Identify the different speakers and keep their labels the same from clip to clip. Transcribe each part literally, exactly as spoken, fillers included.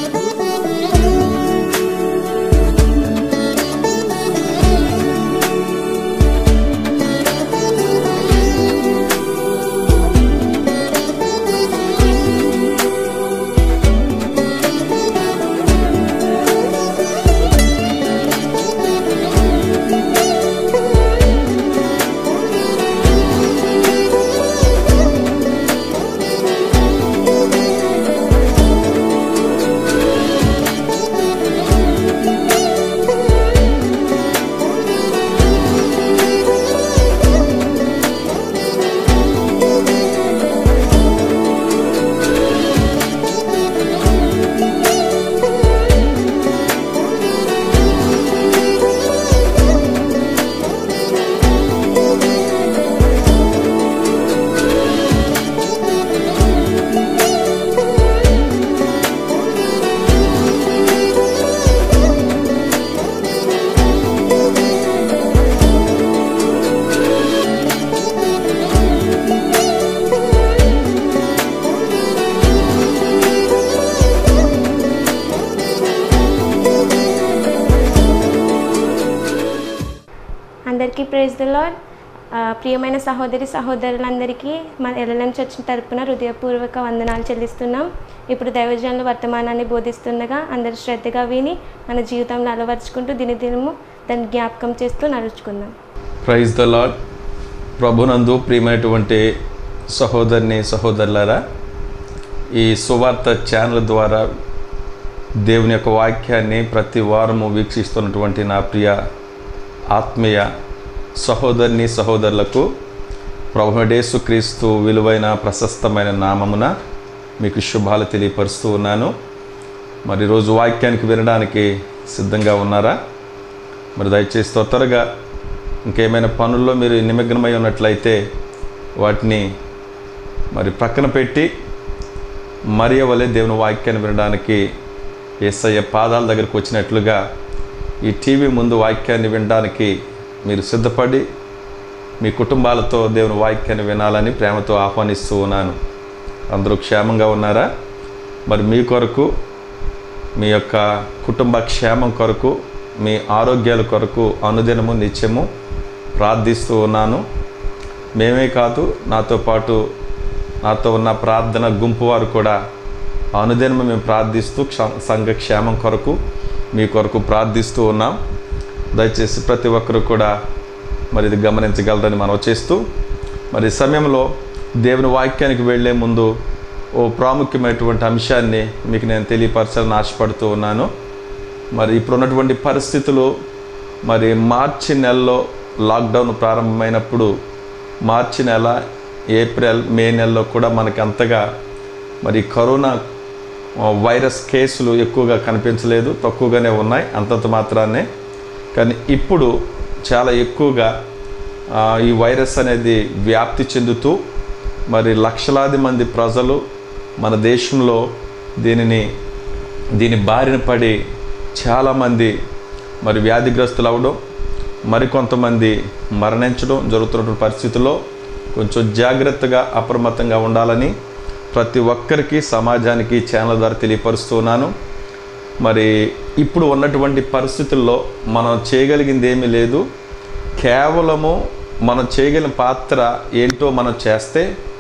Speaker 1: అందరికీ praise the lord. ప్రియమైన సహోదరి సహోదరులందరికీ మన ఎల్ఎల్ఎం చర్చ్ తరపున హృదయపూర్వక వందనాలు చెల్లిస్తున్నాం. ఇప్పుడు దైవజనులు వర్తమానాన్ని బోధిస్తుండగా అందరూ శ్రద్ధగా విని మన జీవితంలో అలవర్చుకుంటూ దినదినము దాన్ని జ్ఞాపకం చేస్తూ నడుచుకుందాం.
Speaker 2: Praise the lord. ప్రభునందు ప్రియమైనటువంటి సహోదరిని సహోదరులారా, ఈ సువార్త ఛానల్ ద్వారా దేవుని యొక్క వాక్యాన్ని ప్రతి వారము వీక్షిస్తున్నటువంటి నా ప్రియ ఆత్మీయ సహోదరిని సహోదరులకు ప్రభువైన యేసుక్రీస్తు విలువైన ప్రశస్తమైన నామమున మీకు శుభాలు తెలియపరుస్తూ ఉన్నాను. మరి రోజు వాక్యానికి వినడానికి సిద్ధంగా ఉన్నారా? మరి దయచేసి త్వరగా ఇంకేమైనా పనుల్లో మీరు నిమగ్నమై ఉన్నట్లయితే వాటిని మరి ప్రక్కన పెట్టి మరియ వలె దేవుని వాక్యాన్ని వినడానికి యేసయ్య పాదాల దగ్గరకు వచ్చినట్లుగా ఈ టీవీ ముందు వాక్యాన్ని వినడానికి మీరు సిద్ధపడి మీ కుటుంబాలతో దేవుని వాక్యాన్ని వినాలని ప్రేమతో ఆహ్వానిస్తూ ఉన్నాను. అందరూ క్షేమంగా ఉన్నారా? మరి మీ కొరకు, మీ యొక్క కుటుంబ క్షేమం కొరకు, మీ ఆరోగ్యాల కొరకు అనుదినము నిత్యము ప్రార్థిస్తూ ఉన్నాను. మేమే కాదు, నాతో పాటు నాతో ఉన్న ప్రార్థన గుంపు వారు కూడా అనుదినము మేము ప్రార్థిస్తూ సంఘ క్షేమం కొరకు మీ కొరకు ప్రార్థిస్తూ ఉన్నాం. దయచేసి ప్రతి ఒక్కరు కూడా మరి ఇది గమనించగలరని మనం చేస్తూ, మరి సమయంలో దేవుని వాక్యానికి వెళ్ళే ముందు ఓ ప్రాముఖ్యమైనటువంటి అంశాన్ని మీకు నేను తెలియపరచాలని ఆశపడుతూ ఉన్నాను. మరి ఇప్పుడు ఉన్నటువంటి పరిస్థితులు, మరి మార్చి నెలలో లాక్డౌన్ ప్రారంభమైనప్పుడు మార్చి నెల, ఏప్రిల్, మే నెలలో కూడా మనకి అంతగా మరి కరోనా వైరస్ కేసులు ఎక్కువగా కనిపించలేదు, తక్కువగానే ఉన్నాయి అంతంత మాత్రాన్నే. కానీ ఇప్పుడు చాలా ఎక్కువగా ఈ వైరస్ అనేది వ్యాప్తి చెందుతూ మరి లక్షలాది మంది ప్రజలు మన దేశంలో దీనిని దీని బారిన పడి చాలామంది మరి వ్యాధిగ్రస్తులు అవ్వడం, మరికొంతమంది మరణించడం జరుగుతున్న పరిస్థితుల్లో కొంచెం జాగ్రత్తగా అప్రమత్తంగా ఉండాలని ప్రతి ఒక్కరికి సమాజానికి ఛానల్ ద్వారా తెలియపరుస్తున్నాను. మరి ఇప్పుడు ఉన్నటువంటి పరిస్థితుల్లో మనం చేయగలిగింది ఏమీ లేదు. కేవలము మనం చేయగలిగిన పాత్ర ఏంటో మనం చేస్తే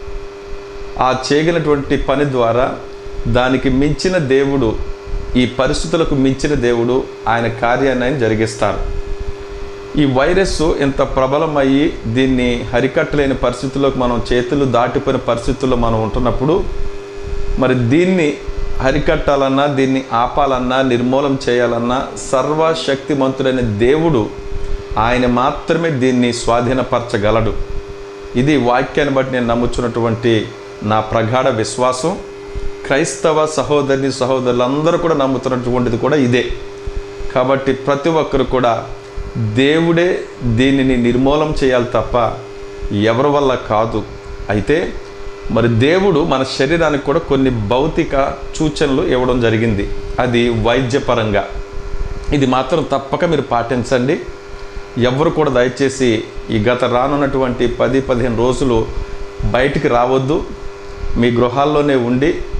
Speaker 2: ఆ చేయగలిగినటువంటి పని ద్వారా దానికి మించిన దేవుడు, ఈ పరిస్థితులకు మించిన దేవుడు ఆయన కార్యాన్ని ఆయన జరిగిస్తారు. ఈ వైరస్ ఇంత ప్రబలమయ్యి దీన్ని హరికట్టలేని పరిస్థితుల్లోకి మనం చేతులు దాటిపోయిన పరిస్థితుల్లో మనం ఉంటున్నప్పుడు మరి దీన్ని హరికట్టాలన్నా, దీన్ని ఆపాలన్నా, నిర్మూలన చేయాలన్నా సర్వశక్తిమంతుడైన దేవుడు ఆయన మాత్రమే దీన్ని స్వాధీనపరచగలడు. ఇది వాక్యాన్ని బట్టి నేను నమ్ముచున్నటువంటి నా ప్రగాఢ విశ్వాసం. క్రైస్తవ సహోదరిని సహోదరులందరూ కూడా నమ్ముతున్నటువంటిది కూడా ఇదే. కాబట్టి ప్రతి ఒక్కరు కూడా దేవుడే దీనిని నిర్మూలన చేయాలి తప్ప ఎవరి వల్ల కాదు. అయితే మరి దేవుడు మన శరీరానికి కూడా కొన్ని భౌతిక సూచనలు ఇవ్వడం జరిగింది, అది వైద్యపరంగా. ఇది మాత్రం తప్పక మీరు పాటించండి. ఎవరు కూడా దయచేసి ఈ గత రానున్నటువంటి పది పదిహేను రోజులు బయటికి రావద్దు. మీ గృహాల్లోనే ఉండి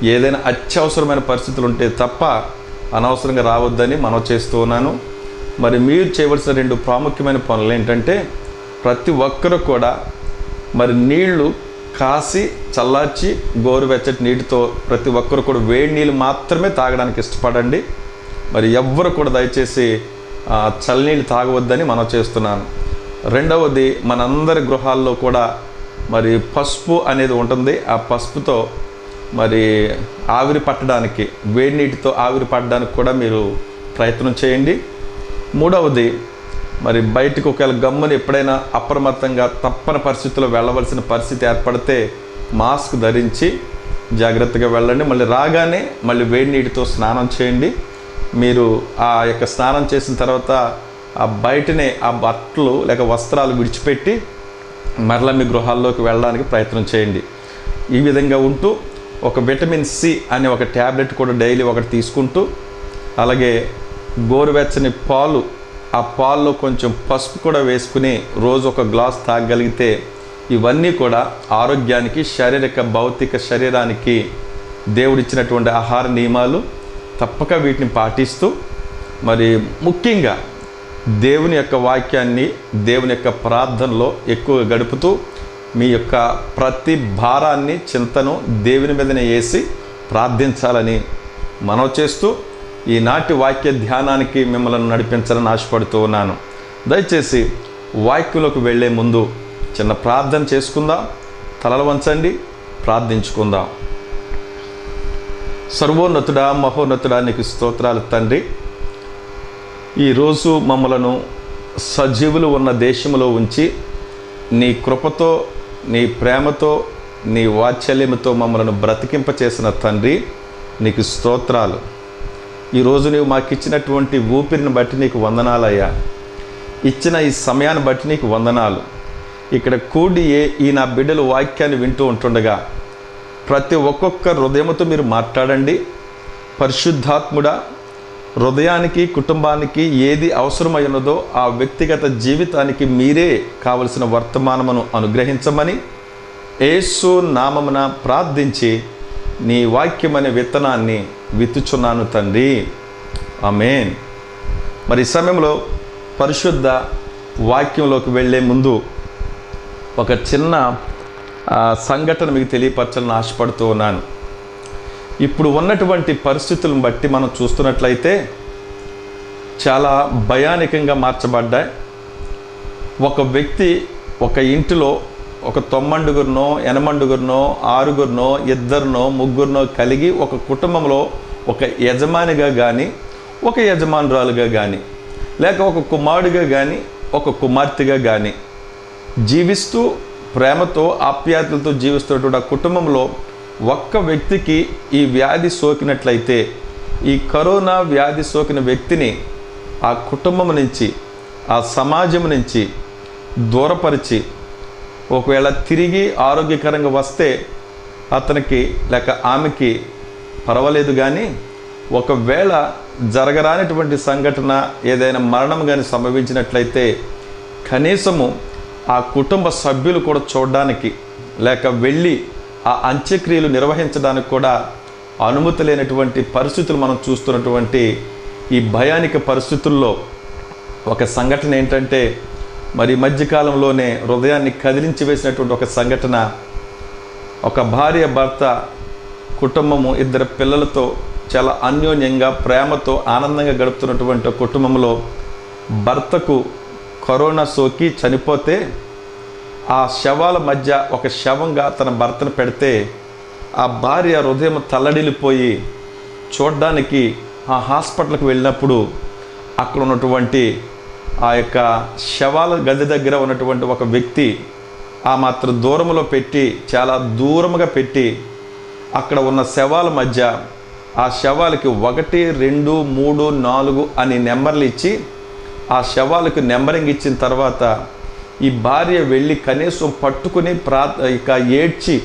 Speaker 2: ఏదైనా అత్యవసరమైన పరిస్థితులు ఉంటే తప్ప అనవసరంగా రావద్దని మనం చేస్తూ ఉన్నాను. మరి మీరు చేయవలసిన రెండు ప్రాముఖ్యమైన పనులు ఏంటంటే, ప్రతి ఒక్కరూ కూడా మరి నీళ్లు కాసి చల్లార్చి గోరువెచ్చటి నీటితో ప్రతి ఒక్కరు కూడా వేడి నీళ్ళు మాత్రమే తాగడానికి ఇష్టపడండి. మరి ఎవ్వరు కూడా దయచేసి చల్లనీళ్ళు తాగవద్దని మనం చేస్తున్నాను. రెండవది, మనందరి గృహాల్లో కూడా మరి పసుపు అనేది ఉంటుంది. ఆ పసుపుతో మరి ఆవిరి పట్టడానికి, వేడి నీటితో ఆవిరి పట్టడానికి కూడా మీరు ప్రయత్నం చేయండి. మూడవది, మరి బయటకు ఒకవేళ గమ్ముని ఎప్పుడైనా అప్రమత్తంగా తప్పని పరిస్థితుల్లో వెళ్ళవలసిన పరిస్థితి ఏర్పడితే మాస్క్ ధరించి జాగ్రత్తగా వెళ్ళండి. మళ్ళీ రాగానే మళ్ళీ వేడి నీటితో స్నానం చేయండి. మీరు ఆ యొక్క స్నానం చేసిన తర్వాత ఆ బయటనే ఆ బట్టలు లేక వస్త్రాలు విడిచిపెట్టి మరలా మీ గృహాల్లోకి వెళ్ళడానికి ప్రయత్నం చేయండి. ఈ విధంగా ఉంటూ ఒక విటమిన్ సి అనే ఒక ట్యాబ్లెట్ కూడా డైలీ ఒకటి తీసుకుంటూ, అలాగే గోరువెచ్చని పాలు, ఆ పాల్లో కొంచెం పసుపు కూడా వేసుకుని రోజు ఒక గ్లాస్ తాగగలిగితే ఇవన్నీ కూడా ఆరోగ్యానికి, శారీరక భౌతిక శరీరానికి దేవుడిచ్చినటువంటి ఆహార నియమాలు. తప్పక వీటిని పాటిస్తూ మరి ముఖ్యంగా దేవుని యొక్క వాక్యాన్ని, దేవుని యొక్క ప్రార్థనలో ఎక్కువగా గడుపుతూ మీ యొక్క ప్రతి భారాన్ని, చింతను దేవుని మీదనే వేసి ప్రార్థించాలని మనం చేస్తూ ఈనాటి వాక్య ధ్యానానికి మిమ్మల్ని నడిపించాలని ఆశపడుతూ ఉన్నాను. దయచేసి వాక్యంలోకి వెళ్ళే ముందు చిన్న ప్రార్థన చేసుకుందాం. తలలు వంచండి, ప్రార్థించుకుందాం. సర్వోన్నతుడా, మహోన్నతుడా, నీకు స్తోత్రాలు తండ్రి. ఈరోజు మమ్మలను సజీవులు ఉన్న దేశంలో ఉంచి నీ కృపతో, నీ ప్రేమతో, నీ వాత్సల్యముతో మమ్మలను బ్రతికింపచేసిన తండ్రి, నీకు స్తోత్రాలు. ఈరోజు నీవు మాకు ఇచ్చినటువంటి ఊపిరిని బట్టి నీకు వందనాలయ్యా. ఇచ్చిన ఈ సమయాన్ని బట్టి నీకు వందనాలు. ఇక్కడ కూడి ఈ నా బిడ్డలు వాక్యాన్ని వింటూ ఉంటుండగా ప్రతి ఒక్కొక్క హృదయముతో మీరు మాట్లాడండి. పరిశుద్ధాత్ముడా, హృదయానికి, కుటుంబానికి ఏది అవసరమై ఉన్నదో ఆ వ్యక్తిగత జీవితానికి మీరే కావలసిన వర్తమానమును అనుగ్రహించమని యేసు నామమున ప్రార్థించి నీ వాక్యమనే విత్తనాన్ని విత్తుచున్నాను తండ్రి, ఆమేన్. మరి ఈ సమయంలో పరిశుద్ధ వాక్యంలోకి వెళ్ళే ముందు ఒక చిన్న సంఘటన మీకు తెలియపరచాలని ఆశపడుతూ ఉన్నాను. ఇప్పుడు ఉన్నటువంటి పరిస్థితులను బట్టి మనం చూస్తున్నట్లయితే చాలా భయానకంగా మార్చబడ్డాయి. ఒక వ్యక్తి ఒక ఇంటిలో ఒక తొమ్మండుగురినో, ఎనమండుగురినో, ఆరుగురినో, ఇద్దరినో, ముగ్గురినో కలిగి ఒక కుటుంబంలో ఒక యజమానిగా కానీ, ఒక యజమానురాలుగా కానీ, లేక ఒక కుమారుడిగా కానీ, ఒక కుమార్తెగా కానీ జీవిస్తూ ప్రేమతో, ఆప్యాయతలతో జీవిస్తున్నటువంటి ఆ కుటుంబంలో ఒక్క వ్యక్తికి ఈ వ్యాధి సోకినట్లయితే ఈ కరోనా వ్యాధి సోకిన వ్యక్తిని ఆ కుటుంబం నుంచి, ఆ సమాజం నుంచి దూరపరిచి ఒకవేళ తిరిగి ఆరోగ్యకరంగా వస్తే అతనికి లేక ఆమెకి పర్వాలేదు, కానీ ఒకవేళ జరగరానిటువంటి సంఘటన ఏదైనా మరణం కానీ సంభవించినట్లయితే కనీసము ఆ కుటుంబ సభ్యులు కూడా చూడడానికి లేక వెళ్ళి ఆ అంత్యక్రియలు నిర్వహించడానికి కూడా అనుమతి లేనటువంటి పరిస్థితులు మనం చూస్తున్నటువంటి ఈ భయానిక పరిస్థితుల్లో ఒక సంఘటన ఏంటంటే, మరి మధ్యకాలంలోనే హృదయాన్ని కదిలించి వేసినటువంటి ఒక సంఘటన. ఒక భార్య భర్త కుటుంబము, ఇద్దరు పిల్లలతో చాలా అన్యోన్యంగా, ప్రేమతో, ఆనందంగా గడుపుతున్నటువంటి కుటుంబంలో భర్తకు కరోనా సోకి చనిపోతే ఆ శవాల మధ్య ఒక శవంగా తన భర్తను పెడితే ఆ భార్య హృదయం తల్లడిల్లిపోయి చూడడానికి ఆ హాస్పిటల్కి వెళ్ళినప్పుడు అక్కడ ఉన్నటువంటి ఆ యొక్క శవాల గది దగ్గర ఉన్నటువంటి ఒక వ్యక్తి ఆ మాత్రం దూరంలో పెట్టి, చాలా దూరముగా పెట్టి అక్కడ ఉన్న శవాల మధ్య ఆ శవాలకి ఒకటి, రెండు, మూడు, నాలుగు అని నెంబర్లు ఇచ్చి ఆ శవాలకు నెంబరింగ్ ఇచ్చిన తర్వాత ఈ భార్య వెళ్ళి కనీసం పట్టుకుని ప్రా ఇక ఏడ్చి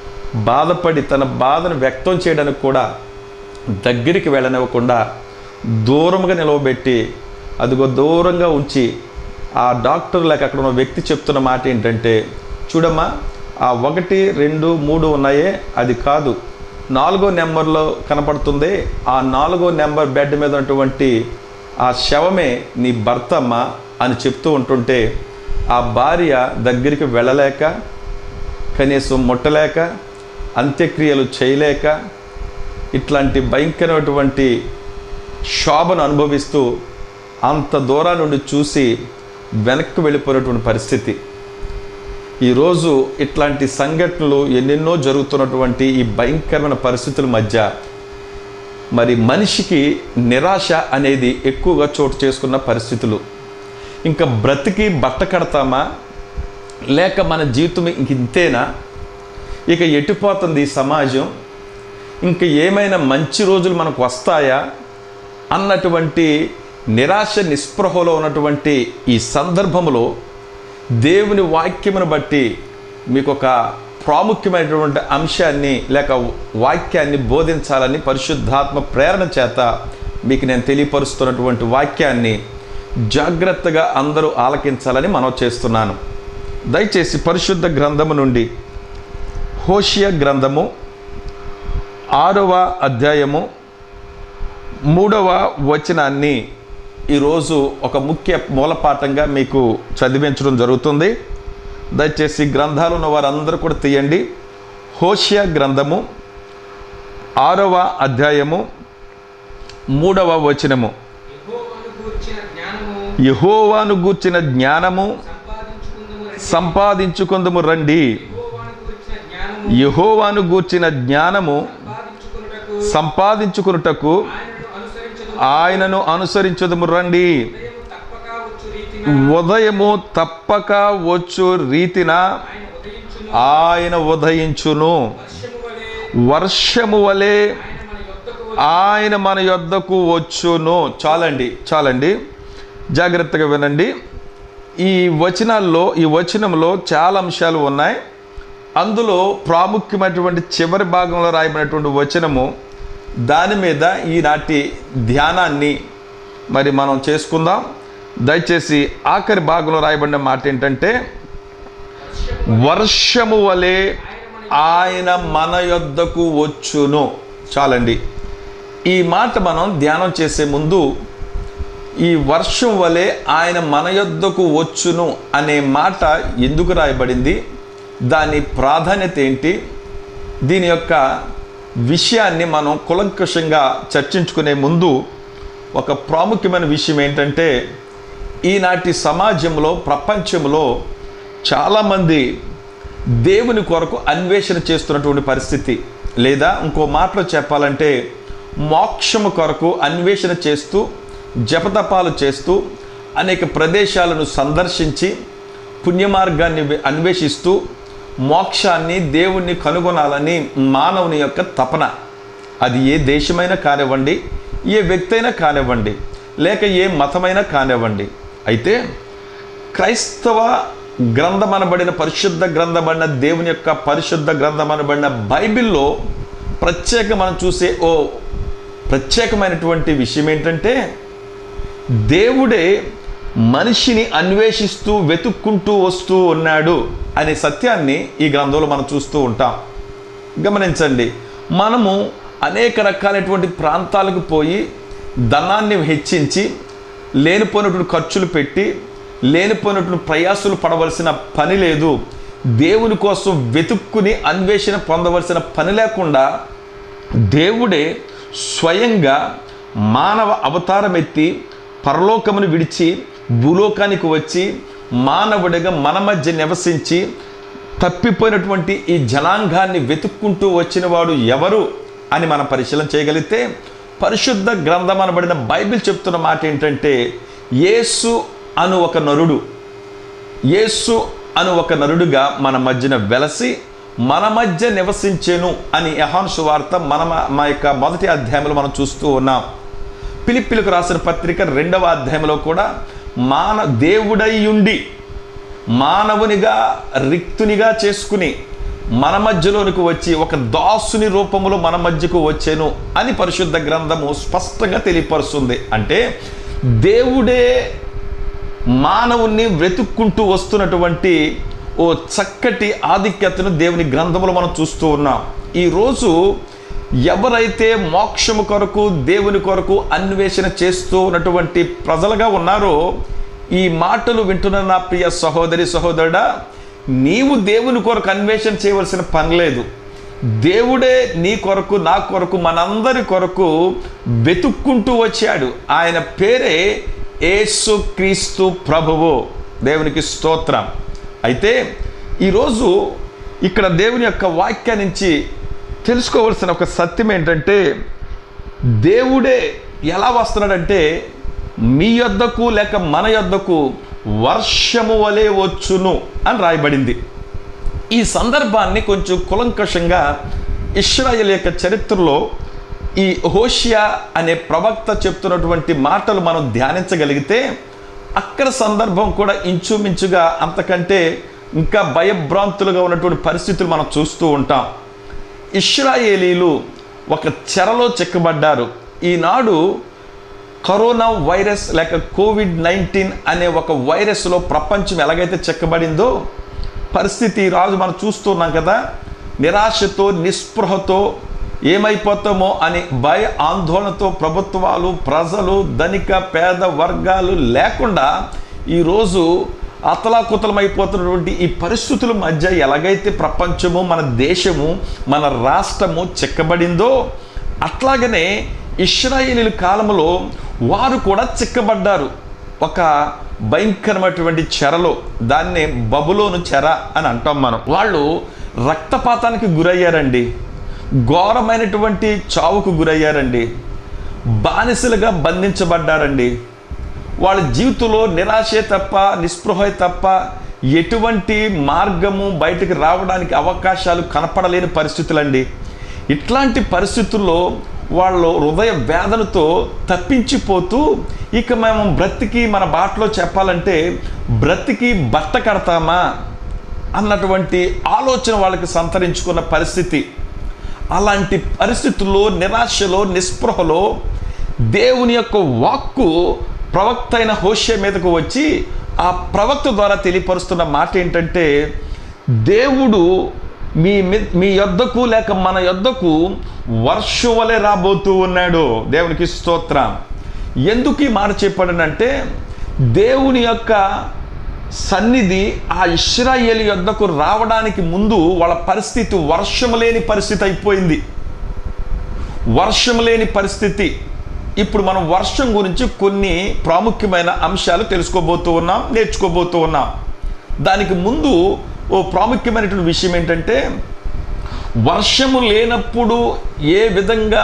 Speaker 2: బాధపడి తన బాధను వ్యక్తం చేయడానికి కూడా దగ్గరికి వెళ్ళనివ్వకుండా దూరంగా నిలవబెట్టి అదిగో దూరంగా ఉంచి ఆ డాక్టర్ లేక అక్కడ ఉన్న వ్యక్తి చెప్తున్న మాట ఏంటంటే, చూడమ్మా, ఆ ఒకటి, రెండు, మూడు ఉన్నాయే అది కాదు, నాలుగో నెంబర్లో కనపడుతుంది. ఆ నాలుగో నెంబర్ బెడ్ మీద ఉన్నటువంటి ఆ శవమే నీ భర్తమ్మ అని చెప్తూ ఉంటుంటే ఆ భార్య దగ్గరికి వెళ్ళలేక, కనీసం ముట్టలేక, అంత్యక్రియలు చేయలేక, ఇట్లాంటి భయంకరమైనటువంటి శోభను అనుభవిస్తూ అంత దూరం నుండి చూసి వెనక్కి వెళ్ళిపోయినటువంటి పరిస్థితి. ఈరోజు ఇట్లాంటి సంఘటనలు ఎన్నెన్నో జరుగుతున్నటువంటి ఈ భయంకరమైన పరిస్థితుల మధ్య మరి మనిషికి నిరాశ అనేది ఎక్కువగా చోటు చేసుకున్న పరిస్థితులు. ఇంకా బ్రతికి బట్ట కడతామా, లేక మన జీవితం ఇంక ఇంతేనా, ఇక ఎటుపోతుంది ఈ సమాజం, ఇంకా ఏమైనా మంచి రోజులు మనకు వస్తాయా అన్నటువంటి నిరాశ నిస్పృహలో ఉన్నటువంటి ఈ సందర్భంలో దేవుని వాక్యమును బట్టి మీకు ఒక ప్రాముఖ్యమైనటువంటి అంశాన్ని లేక వాక్యాన్ని బోధించాలని పరిశుద్ధాత్మ ప్రేరణ చేత మీకు నేను తెలియపరుస్తున్నటువంటి వాక్యాన్ని జాగ్రత్తగా అందరూ ఆలకించాలని మనం చేస్తున్నాను. దయచేసి పరిశుద్ధ గ్రంథము నుండి హోషియా గ్రంథము ఆరవ అధ్యాయము మూడవ వచనాన్ని ఈరోజు ఒక ముఖ్య మూలపాఠంగా మీకు చదివించడం జరుగుతుంది. దయచేసి గ్రంథాలు ఉన్న వారందరూ కూడా తీయండి. హోషియా గ్రంథము ఆరవ అధ్యాయము మూడవ వచనము. యెహోవాను గూర్చిన జ్ఞానము సంపాదించుకొందుము రండి. యెహోవాను గూర్చిన జ్ఞానము సంపాదించుకొనుటకు ఆయనను అనుసరించుదుము రండి. ఉదయము తప్పక వచ్చు రీతిన ఆయన ఉదయించును. వర్షము వలె ఆయన మన యొద్దకు వచ్చును. చాలండి చాలండి జాగ్రత్తగా వినండి. ఈ వచనాల్లో ఈ వచనంలో చాలా అంశాలు ఉన్నాయి. అందులో ప్రాముఖ్యమైనటువంటి చివరి భాగంలో రాయబడినటువంటి వచనము, దాని మీద ఈనాటి ధ్యానాన్ని మరి మనం చేసుకుందాం. దయచేసి ఆఖరి భాగంలో రాయబడిన మాట ఏంటంటే, వర్షము వలె ఆయన మన యొద్దకు వచ్చును. చాలండి. ఈ మాట మనం ధ్యానం చేసే ముందు ఈ వర్షం వలె ఆయన మన యొద్దకు వచ్చును అనే మాట ఎందుకు రాయబడింది, దాని ప్రాధాన్యత ఏంటి, దీని యొక్క విషయాన్ని మనం కులంకషంగా చర్చించుకునే ముందు ఒక ప్రాముఖ్యమైన విషయం ఏంటంటే, ఈనాటి సమాజంలో ప్రపంచంలో చాలామంది దేవుని కొరకు అన్వేషణ చేస్తున్నటువంటి పరిస్థితి, లేదా ఇంకో మాటలో చెప్పాలంటే మోక్షము కొరకు అన్వేషణ చేస్తూ జపతపాలు చేస్తూ అనేక ప్రదేశాలను సందర్శించి పుణ్యమార్గాన్ని అన్వేషిస్తూ మోక్షాన్ని దేవుణ్ణి కనుగొనాలని మానవుని యొక్క తపన. అది ఏ దేశమైనా కానివ్వండి, ఏ వ్యక్తి అయినా కానివ్వండి, లేక ఏ మతమైనా కానివ్వండి. అయితే క్రైస్తవ గ్రంథమనబడిన పరిశుద్ధ గ్రంథమడిన దేవుని యొక్క పరిశుద్ధ గ్రంథమనబడిన బైబిల్లో ప్రత్యేక మనం చూసే ఓ ప్రత్యేకమైనటువంటి విషయం ఏంటంటే, దేవుడే మనిషిని అన్వేషిస్తూ వెతుక్కుంటూ వస్తూ ఉన్నాడు అనే సత్యాన్ని ఈ గ్రంథంలో మనం చూస్తూ ఉంటాం. గమనించండి, మనము అనేక రకాలైనటువంటి ప్రాంతాలకు పోయి ధనాన్ని హెచ్చించి లేనిపోయినటువంటి ఖర్చులు పెట్టి లేనిపోయినటువంటి ప్రయాసాలు పడవలసిన పని లేదు. దేవుని కోసం వెతుక్కుని అన్వేషణ పొందవలసిన పని లేకుండా దేవుడే స్వయంగా మానవ అవతారం ఎత్తి పరలోకమును విడిచి భూలోకానికి వచ్చి మానవుడిగా మన మధ్య నివసించి తప్పిపోయినటువంటి ఈ జనాంగాన్ని వెతుక్కుంటూ వచ్చిన వాడు ఎవరు అని మనం పరిశీలన చేయగలిగితే, పరిశుద్ధ గ్రంథం అనబడిన బైబిల్ చెప్తున్న మాట ఏంటంటే, యేసు అను ఒక నరుడు యేసు అను ఒక నరుడుగా మన మధ్యన వెలసి మన మధ్య నివసించేను అని యోహాను సువార్త మన మా యొక్క మొదటి అధ్యాయంలో మనం చూస్తూ ఉన్నాం. ఫిలిప్పీలకు రాసిన పత్రిక రెండవ అధ్యాయంలో కూడా మాన దేవుడయ్యుండి మానవునిగా రిక్తునిగా చేసుకుని మన మధ్యలోనికి వచ్చి ఒక దాసుని రూపంలో మన మధ్యకు వచ్చాను అని పరిశుద్ధ గ్రంథము స్పష్టంగా తెలియపరుస్తుంది. అంటే దేవుడే మానవుణ్ణి వెతుక్కుంటూ వస్తున్నటువంటి ఓ చక్కటి ఆధిక్యతను దేవుని గ్రంథంలో మనం చూస్తూ ఉన్నాం. ఈరోజు ఎవరైతే మోక్షము కొరకు దేవుని కొరకు అన్వేషణ చేస్తూ ఉన్నటువంటి ప్రజలుగా ఉన్నారో, ఈ మాటలు వింటున్న నా ప్రియ సహోదరి సహోదరుడా, నీవు దేవుని కొరకు అన్వేషణ చేయవలసిన పని లేదు. దేవుడే నీ కొరకు నా కొరకు మనందరి కొరకు వెతుక్కుంటూ వచ్చాడు. ఆయన పేరే యేసు క్రీస్తు ప్రభువు. దేవునికి స్తోత్రం. అయితే ఈరోజు ఇక్కడ దేవుని యొక్క వాక్యం నుంచి తెలుసుకోవాల్సిన ఒక సత్యం ఏంటంటే, దేవుడే ఎలా వస్తున్నాడంటే మీ యొద్దకు లేక మన యొద్దకు వర్షము వలె వచ్చును అని రాయబడింది. ఈ సందర్భాన్ని కొంచెం కులంకషంగా ఇశ్రాయేలు యొక్క చరిత్రలో ఈ హోషియా అనే ప్రవక్త చెప్తున్నటువంటి మాటలు మనం ధ్యానించగలిగితే అక్కడ సందర్భం కూడా ఇంచుమించుగా అంతకంటే ఇంకా భయభ్రాంతులుగా ఉన్నటువంటి పరిస్థితులు మనం చూస్తూ ఉంటాం. ఇశ్రాయేలీలు ఒక చెరలో చిక్కబడ్డారు. ఈనాడు కరోనా వైరస్ లేక కోవిడ్ నైన్టీన్ అనే ఒక వైరస్లో ప్రపంచం ఎలాగైతే చిక్కబడిందో పరిస్థితి ఈరోజు మనం చూస్తున్నాం కదా. నిరాశతో నిస్పృహతో ఏమైపోతామో అని భయ ఆందోళనతో ప్రభుత్వాలు, ప్రజలు, ధనిక పేద వర్గాలు లేకుండా ఈరోజు అతలాకుతలమైపోతున్నటువంటి ఈ పరిస్థితుల మధ్య ఎలాగైతే ప్రపంచము, మన దేశము, మన రాష్ట్రము చిక్కబడిందో అట్లాగనే ఇశ్రాయేలీల కాలంలో వారు కూడా చిక్కబడ్డారు ఒక భయంకరమైనటువంటి చెరలో. దాన్నే బబులోను చెర అని అంటాం మనం. వాళ్ళు రక్తపాతానికి గురయ్యారండి, ఘోరమైనటువంటి చావుకు గురయ్యారండి, బానిసలుగా బంధించబడ్డారండి. వాళ్ళ జీవితంలో నిరాశే తప్ప, నిస్పృహే తప్ప ఎటువంటి మార్గము బయటకు రావడానికి అవకాశాలు కనపడలేని పరిస్థితులండి. ఇట్లాంటి పరిస్థితుల్లో వాళ్ళు హృదయ వేదనతో తప్పించిపోతూ ఇక మేము బ్రతికి మన బాటలో చెప్పాలంటే బ్రతికి బట్ట కడతామా అన్నటువంటి ఆలోచన వాళ్ళకి సంతరించుకున్న పరిస్థితి. అలాంటి పరిస్థితుల్లో నిరాశలో నిస్పృహలో దేవుని యొక్క వాక్కు ప్రవక్త అయిన హోషే మీదకు వచ్చి ఆ ప్రవక్త ద్వారా తెలియపరుస్తున్న మాట ఏంటంటే, దేవుడు మీ మీ యొద్దకు లేక మన యొద్దకు వర్షం వలె రాబోతూ ఉన్నాడు. దేవునికి స్తోత్రం. ఎందుకు ఈ మాట చెప్పాడనంటే, దేవుని యొక్క సన్నిధి ఆ ఇశ్రాయేలు యొద్దకు రావడానికి ముందు వాళ్ళ పరిస్థితి వర్షం లేని పరిస్థితి అయిపోయింది. వర్షం లేని పరిస్థితి. ఇప్పుడు మనం వర్షం గురించి కొన్ని ప్రాముఖ్యమైన అంశాలు తెలుసుకోబోతూ ఉన్నాం, నేర్చుకోబోతూ ఉన్నాం. దానికి ముందు ఓ ప్రాముఖ్యమైనటువంటి విషయం ఏంటంటే, వర్షము లేనప్పుడు ఏ విధంగా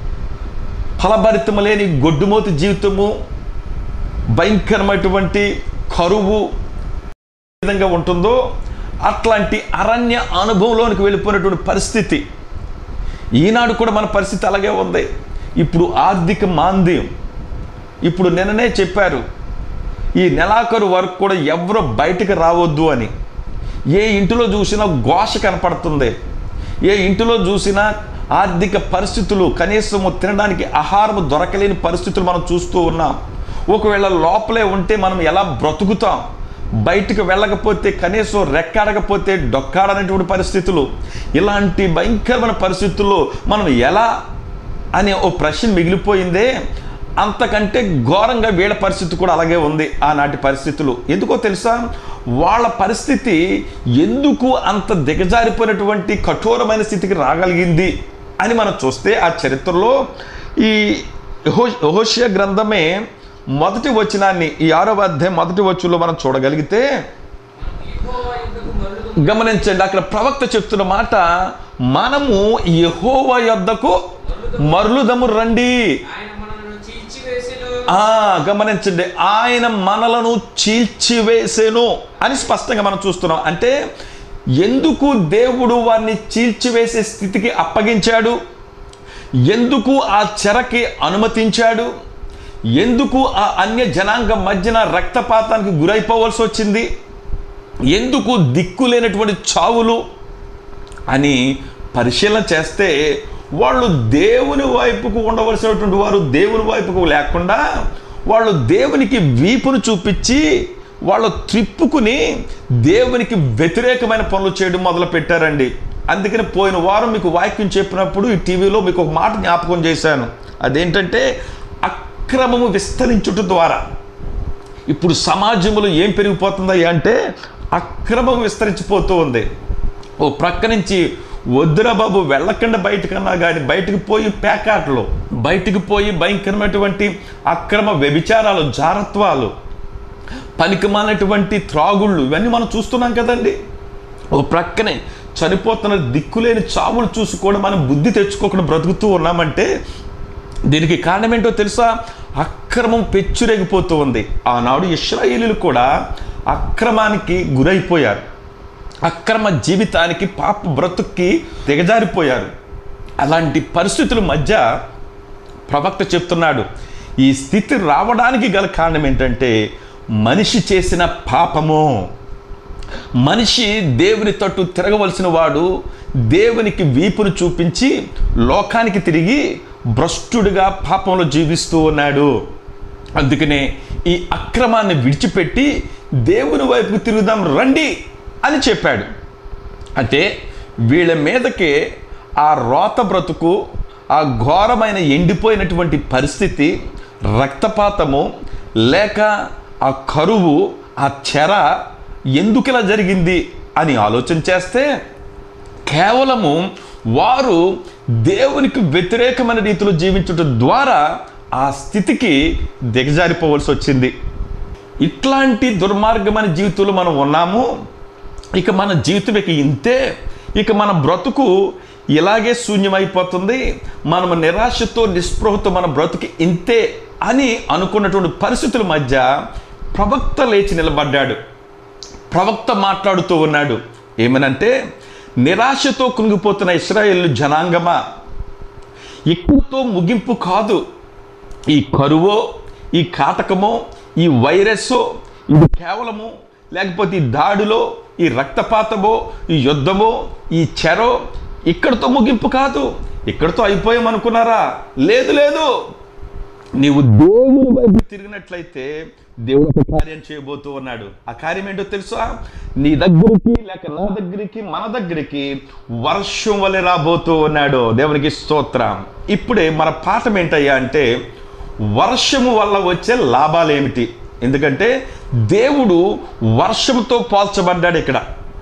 Speaker 2: ఫలభరితము లేని గొడ్డుమోతి జీవితము, భయంకరమైనటువంటి కరువు ఏ విధంగా ఉంటుందో అట్లాంటి అరణ్య అనుభవంలోనికి వెళ్ళిపోయినటువంటి పరిస్థితి. ఈనాడు కూడా మన పరిస్థితి అలాగే ఉంది. ఇప్పుడు ఆర్థిక మాంద్యం. ఇప్పుడు నిన్ననే చెప్పారు ఈ నెలాఖరు వరకు కూడా ఎవరు బయటకు రావద్దు అని. ఏ ఇంటిలో చూసినా ఘోష కనపడుతుంది. ఏ ఇంటిలో చూసినా ఆర్థిక పరిస్థితులు, కనీసము తినడానికి ఆహారం దొరకలేని పరిస్థితులు మనం చూస్తూ ఉన్నాం. ఒకవేళ లోపలే ఉంటే మనం ఎలా బ్రతుకుతాం? బయటకు వెళ్ళకపోతే కనీసం రెక్కాడకపోతే డొక్కాడనేటువంటి పరిస్థితులు. ఇలాంటి భయంకరమైన పరిస్థితుల్లో మనం ఎలా అనే ఓ ప్రశ్న మిగిలిపోయిందే. అంతకంటే ఘోరంగా వీళ్ళ పరిస్థితి కూడా అలాగే ఉంది ఆనాటి పరిస్థితులు. ఎందుకో తెలుసా? వాళ్ళ పరిస్థితి ఎందుకు అంత దిగజారిపోయినటువంటి కఠోరమైన స్థితికి రాగలిగింది అని మనం చూస్తే ఆ చరిత్రలో ఈ హోషేయ గ్రంథమే మొదటి వచనాన్ని, ఈ ఆరవ అధ్యాయం మొదటి వచనంలో మనం చూడగలిగితే గమనించండి. అక్కడ ప్రవక్త చెప్తున్న మాట, మనము యెహోవా యొద్దకు మరలుదము రండి. ఆ గమనించండి, ఆయన మనలను చీల్చివేసేను అని స్పష్టంగా మనం చూస్తున్నాం. అంటే ఎందుకు దేవుడు వారిని చీల్చివేసే స్థితికి అప్పగించాడు? ఎందుకు ఆ చెరకి అనుమతించాడు? ఎందుకు ఆ అన్య జనాంగం మధ్యన రక్తపాతానికి గురైపోవలసి వచ్చింది? ఎందుకు దిక్కులేనటువంటి చావులు అని పరిశీలన చేస్తే వాళ్ళు దేవుని వైపుకు ఉండవలసినటువంటి వారు దేవుని వైపుకు లేకుండా వాళ్ళు దేవునికి వీపును చూపించి వాళ్ళు త్రిప్పుకుని దేవునికి వ్యతిరేకమైన పనులు చేయడం మొదలు పెట్టారండి. అందుకని పోయిన వారం మీకు వాక్యం చెప్పినప్పుడు ఈ టీవీలో మీకు ఒక మాట జ్ఞాపకం చేశాను. అదేంటంటే అక్రమము విస్తరించుట ద్వారా. ఇప్పుడు సమాజంలో ఏం పెరిగిపోతుందా అంటే అక్రమం విస్తరించిపోతూ ఉంది. ఓ ప్రక్క నుంచి వద్దురా బాబు వెళ్ళకుండా బయటకన్నా కానీ బయటకు పోయి పేకాట్లు, బయటకు పోయి భయంకరమైనటువంటి అక్రమ వ్యభిచారాలు, జారత్వాలు, పనికిమాలినటువంటి త్రాగుళ్ళు, ఇవన్నీ మనం చూస్తున్నాం కదండి. ఓ ప్రక్కనే చనిపోతున్న దిక్కులేని చావులు చూసి కూడా మనం బుద్ధి తెచ్చుకోకుండా బ్రతుకుతూ ఉన్నామంటే దీనికి కారణం ఏంటో తెలుసా? అక్రమం పెచ్చురేగిపోతూ ఉంది. ఆనాడు ఇశ్రాయేలీయులు కూడా అక్రమానికి గురైపోయారు. అక్రమ జీవితానికి, పాప బ్రతుక్కి దిగజారిపోయారు. అలాంటి పరిస్థితుల మధ్య ప్రవక్త చెప్తున్నాడు, ఈ స్థితి రావడానికి గల కారణం ఏంటంటే మనిషి చేసిన పాపము. మనిషి దేవుని తట్టు తిరగవలసిన వాడు దేవునికి వీపును చూపించి లోకానికి తిరిగి భ్రష్టుడిగా పాపంలో జీవిస్తూ ఉన్నాడు. అందుకనే ఈ అక్రమాన్ని విడిచిపెట్టి దేవుని వైపుకు తిరుగుదాం రండి అని చెప్పాడు. అంటే వీళ్ళ మీదకే ఆ రోత బ్రతుకు, ఆ ఘోరమైన ఎండిపోయినటువంటి పరిస్థితి, రక్తపాతము, లేక ఆ కరువు, ఆ చెర ఎందుకు ఇలా జరిగింది అని ఆలోచన చేస్తే కేవలము వారు దేవునికి వ్యతిరేకమైన రీతిలో జీవించడం ద్వారా ఆ స్థితికి దిగజారిపోవలసి వచ్చింది. ఇట్లాంటి దుర్మార్గమైన జీవితంలో మనం ఉన్నాము. ఇక మన జీవితం ఇక ఇంతే, ఇక మన బ్రతుకు ఇలాగే శూన్యమైపోతుంది, మనం నిరాశతో నిస్పృహతో మన బ్రతుకు ఇంతే అని అనుకున్నటువంటి పరిస్థితుల మధ్య ప్రవక్త లేచి నిలబడ్డాడు. ప్రవక్త మాట్లాడుతూ ఉన్నాడు. ఏమనంటే, నిరాశతో కృంగిపోతున్న ఇశ్రాయేలు జనాంగమా, ఎక్కువతో ముగింపు కాదు. ఈ కరువో, ఈ కాటకమో, ఈ వైరస్సో, ఇది కేవలము, లేకపోతే ఈ దాడిలో, ఈ రక్తపాతమో, ఈ యుద్ధమో, ఈ చెరో ఇక్కడితో ముగింపు కాదు. ఇక్కడితో అయిపోయామనుకున్నారా? లేదు లేదు. నీవు దేవుని వైపు తిరిగినట్లయితే దేవుడు ఒక కార్యం చేయబోతూ ఉన్నాడు. ఆ కార్యం ఏంటో తెలుసా? నీ దగ్గరికి, లేక నా దగ్గరికి, మన దగ్గరికి వర్షం వలె రాబోతూ ఉన్నాడు. దేవునికి స్తోత్రం. ఇప్పుడే మన పాఠం ఏంటయ్యా అంటే, వర్షము వల్ల వచ్చే లాభాలు ఏమిటి? ఎందుకంటే దేవుడు వర్షంతో పోల్చబడ్డాడు ఇక్కడ.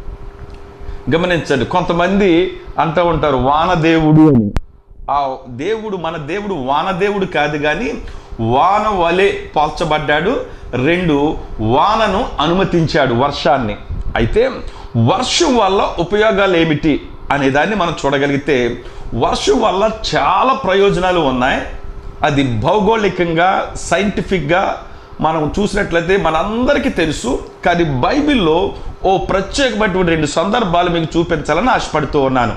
Speaker 2: గమనించండి, కొంతమంది అంటూ ఉంటారు వానదేవుడు అని. ఆ దేవుడు, మన దేవుడు వానదేవుడు కాదు, కానీ వాన వలె పోల్చబడ్డాడు. రెండు, వానను అనుమతించాడు, వర్షాన్ని. అయితే వర్షం వల్ల ఉపయోగాలు ఏమిటి అనే దాన్ని మనం చూడగలిగితే, వర్షం వల్ల చాలా ప్రయోజనాలు ఉన్నాయి. అది భౌగోళికంగా, సైంటిఫిక్గా మనం చూసినట్లయితే మనందరికీ తెలుసు. కానీ బైబిల్లో ఓ ప్రత్యేకమైనటువంటి రెండు సందర్భాలు మీకు చూపించాలని ఆశపడుతూ ఉన్నాను.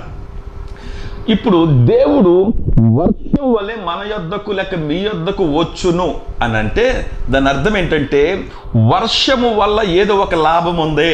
Speaker 2: ఇప్పుడు దేవుడు వర్షం వలె మన యొద్దకు, లేక మీ యొద్దకు వచ్చును అని అంటే దాని అర్థం ఏంటంటే, వర్షము వల్ల ఏదో ఒక లాభం ఉంది.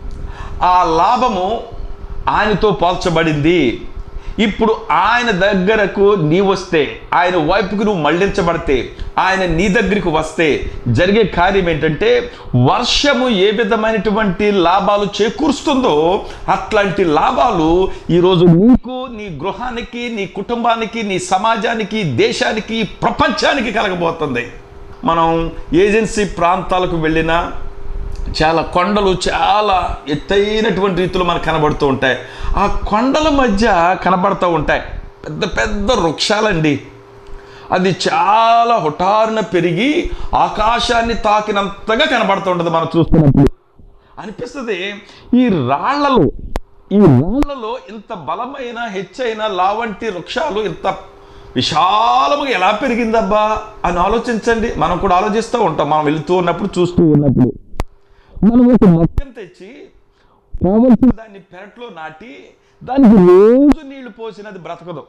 Speaker 2: ఆ లాభము ఆయనతో పోల్చబడింది. ఇప్పుడు ఆయన దగ్గరకు నీ వస్తే, ఆయన వైపుకు నువ్వు మళ్లించబడితే, ఆయన నీ దగ్గరికి వస్తే జరిగే కార్యం ఏంటంటే, వర్షము ఏ విధమైనటువంటి లాభాలు చేకూరుస్తుందో అట్లాంటి లాభాలు ఈరోజు నీకు, నీ గృహానికి, నీ కుటుంబానికి, నీ సమాజానికి, దేశానికి, ప్రపంచానికి కలగబోతుంది. మనం ఏజెన్సీ ప్రాంతాలకు వెళ్ళినా చాలా కొండలు చాలా ఎత్తైనటువంటి రీతిలో మనకు కనబడుతూ ఉంటాయి. ఆ కొండల మధ్య కనబడుతూ ఉంటాయి పెద్ద పెద్ద వృక్షాలండి. అది చాలా హుటారున పెరిగి ఆకాశాన్ని తాకినంతగా కనబడుతూ ఉంటుంది. మనం చూస్తున్నప్పుడు అనిపిస్తుంది, ఈ రాళ్లలో ఈ రాళ్లలో ఇంత బలమైన, హెచ్చైన, లావంటి వృక్షాలు ఇంత విశాలముగా ఎలా పెరిగిందబ్బా అని ఆలోచించండి. మనం కూడా ఆలోచిస్తూ ఉంటాం. మనం వెళుతూ ఉన్నప్పుడు, చూస్తూ ఉన్నప్పుడు మనం ఒక మొక్కను తెచ్చి కావలసిన దాన్ని పెరట్లో నాటి దానికి రోజు నీళ్లు పోసినది బ్రతకదు.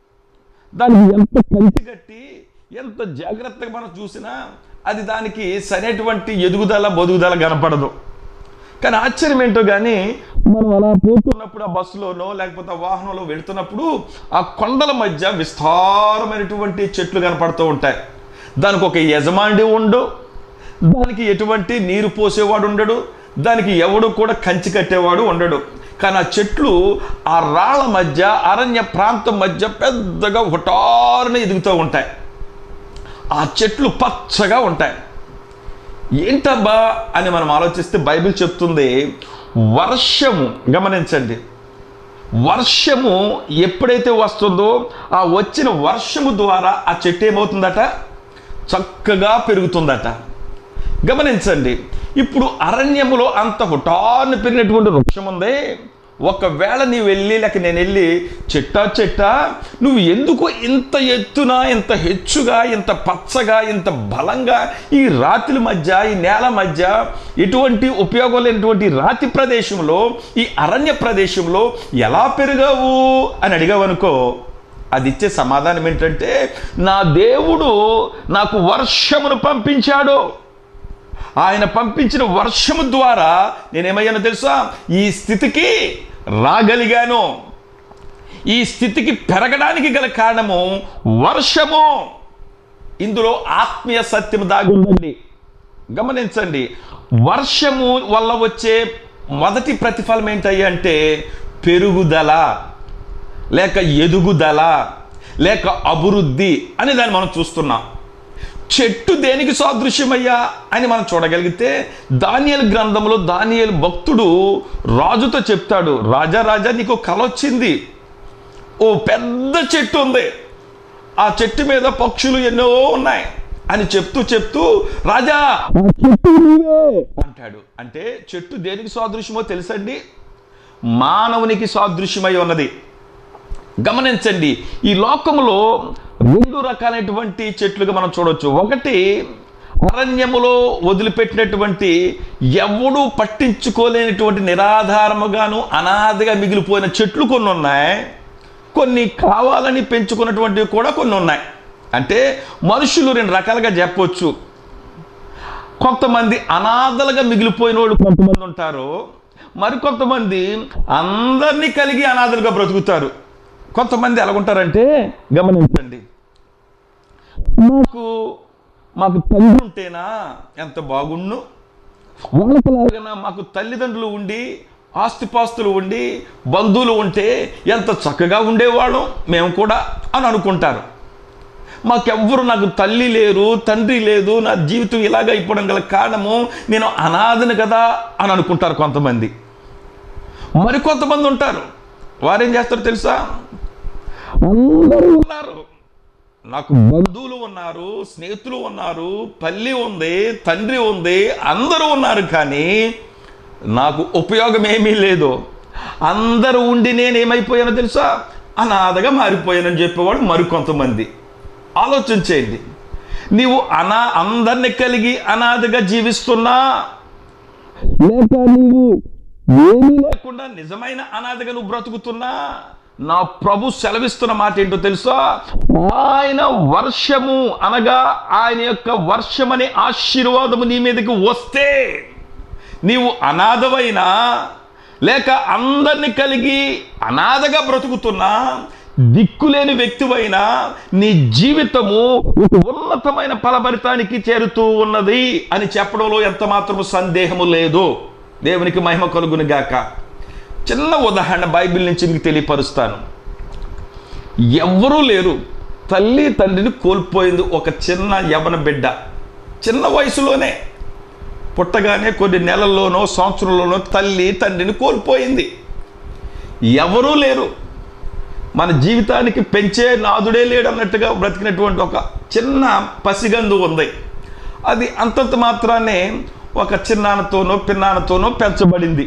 Speaker 2: దానికి ఎంత కంచి కట్టి, ఎంత జాగ్రత్తగా మనం చూసినా అది దానికి సరైనటువంటి ఎదుగుదల, బొదుగుదల కనపడదు. కానీ ఆశ్చర్యం ఏంటో కానీ, మనం అలా పోతున్నప్పుడు ఆ బస్సులోనో లేకపోతే ఆ వాహనంలో వెళుతున్నప్పుడు ఆ కొండల మధ్య విస్తారమైనటువంటి చెట్లు కనపడుతూ ఉంటాయి. దానికి ఒక యజమాని ఉండు, దానికి ఎటువంటి నీరు పోసేవాడు ఉండడు, దానికి ఎవడు కూడా కంచి కట్టేవాడు ఉండడు. కానీ ఆ చెట్లు ఆ రాళ్ళ మధ్య, అరణ్య ప్రాంతం మధ్య పెద్దగా హుటారున ఎదుగుతూ ఉంటాయి. ఆ చెట్లు పచ్చగా ఉంటాయి. ఏంటబ్బా అని మనం ఆలోచిస్తే బైబిల్ చెప్తుంది, వర్షము, గమనించండి, వర్షము ఎప్పుడైతే వస్తుందో ఆ వచ్చిన వర్షము ద్వారా ఆ చెట్టు ఏమవుతుందట, చక్కగా పెరుగుతుందట. గమనించండి, ఇప్పుడు అరణ్యములో అంత హుటాన్ని పెరిగినటువంటి వృక్షం ఉంది. ఒకవేళ నీవు వెళ్ళి, లేక నేను వెళ్ళి, చెట్టా చెట్టా నువ్వు ఎందుకు ఇంత ఎత్తున, ఇంత హెచ్చుగా, ఇంత పచ్చగా, ఇంత బలంగా ఈ రాతిల మధ్య, ఈ నేల మధ్య, ఎటువంటి ఉపయోగం లేనటువంటి రాతి ప్రదేశంలో, ఈ అరణ్య ప్రదేశంలో ఎలా పెరిగావు అని అడిగావనుకో, అది ఇచ్చే సమాధానం ఏంటంటే, నా దేవుడు నాకు వర్షమును పంపించాడు. ఆయన పంపించిన వర్షము ద్వారా నేనేమయ్యానో తెలుసా, ఈ స్థితికి రాగలిగాను. ఈ స్థితికి పెరగడానికి గల కారణము వర్షము. ఇందులో ఆత్మీయ సత్యం దాగి ఉందండి. గమనించండి, వర్షము వల్ల వచ్చే మొదటి ప్రతిఫలం ఏంటయ్యా అంటే పెరుగుదల, లేక ఎదుగుదల, లేక అభివృద్ధి అని దాన్ని మనం చూస్తున్నాం. చెట్టు దేనికి సాదృశ్యమయ్యా అని మనం చూడగలిగితే, దానియేలు గ్రంథంలో దానియేలు భక్తుడు రాజుతో చెప్తాడు, రాజా రాజా నీకు కల వచ్చింది, ఓ పెద్ద చెట్టు ఉంది, ఆ చెట్టు మీద పక్షులు ఎన్నో ఉన్నాయి అని చెప్తూ చెప్తూ రాజా చెట్టు నీవే అంటాడు. అంటే చెట్టు దేనికి సాదృశ్యమో తెలుసండి, మానవునికి సాదృశ్యమై ఉన్నది. గమనించండి, ఈ లోకంలో రెండు రకాలైనటువంటి చెట్లుగా మనం చూడవచ్చు. ఒకటి అరణ్యములో వదిలిపెట్టినటువంటి, ఎవడూ పట్టించుకోలేనటువంటి, నిరాధారముగాను అనాథగా మిగిలిపోయిన చెట్లు కొన్ని ఉన్నాయి. కొన్ని కావాలని పెంచుకున్నటువంటివి కూడా కొన్ని ఉన్నాయి. అంటే మనుషులు రెండు రకాలుగా చెప్పవచ్చు. కొంతమంది అనాథలుగా మిగిలిపోయిన వాళ్ళు కొంతమంది ఉంటారు, మరికొంతమంది అందరినీ కలిగి అనాథలుగా బ్రతుకుతారు. కొంతమంది ఎలాగుంటారంటే, గమనించండి, మాకు మాకు తండ్రి ఉంటేనా ఎంత బాగుండు, వాళ్ళకులాగా మాకు తల్లిదండ్రులు ఉండి, ఆస్తిపాస్తులు ఉండి, బంధువులు ఉంటే ఎంత చక్కగా ఉండేవాళ్ళం మేము కూడా అని అనుకుంటారు. మాకెవ్వరు, నాకు తల్లి లేరు, తండ్రి లేదు, నా జీవితం ఇలాగ అయిపోవడం గల కారణము నేను అనాథని కదా అని అనుకుంటారు కొంతమంది. మరికొంతమంది ఉంటారు, వారేం చేస్తారో తెలుసా, అందరూ ఉన్నారు, నాకు బంధువులు ఉన్నారు, స్నేహితులు ఉన్నారు, తల్లి ఉంది, తండ్రి ఉంది, అందరూ ఉన్నారు, కానీ నాకు ఉపయోగం ఏమీ లేదు. అందరూ ఉండి నేనేమైపోయానో తెలుసా, అనాథగా మారిపోయానని చెప్పేవాడు మరికొంతమంది. ఆలోచన చేయండి, నీవు అనా అందరిని కలిగి అనాథగా జీవిస్తున్నా, లేక నీవు ఏమీ లేకుండా నిజమైన అనాథగా నువ్వు బ్రతుకుతున్నా, నా ప్రభు సెలవిస్తున్న మాట ఏంటో తెలుసా, ఆయన వర్షము అనగా ఆయన యొక్క వర్షమనే ఆశీర్వాదము నీ మీదకి వస్తే, నీవు అనాథవైనా లేక అందరిని కలిగి అనాథగా బ్రతుకుతున్నా, దిక్కులేని వ్యక్తివైనా, నీ జీవితము ఒక ఉన్నతమైన ఫలభరితానికి చేరుతూ ఉన్నది అని చెప్పడంలో ఎంత మాత్రము సందేహము లేదు. దేవునికి మహిమ కలుగును గాక. చిన్న ఉదాహరణ బైబిల్ నుంచి మీకు తెలియపరుస్తాను. ఎవ్వరూ లేరు, తల్లి తండ్రిని కోల్పోయింది ఒక చిన్న యవన బిడ్డ. చిన్న వయసులోనే, పుట్టగానే కొన్ని నెలల్లోనో సంవత్సరంలోనో తల్లి తండ్రిని కోల్పోయింది. ఎవరూ లేరు, మన జీవితానికి పెంచే నాదుడే లేడు అన్నట్టుగా బ్రతికినటువంటి ఒక చిన్న పసిగందు ఉంది. అది అంతంత మాత్రాన్ని ఒక చిన్నాన్నతోనో పిన్నాన్నతోనో పెంచబడింది.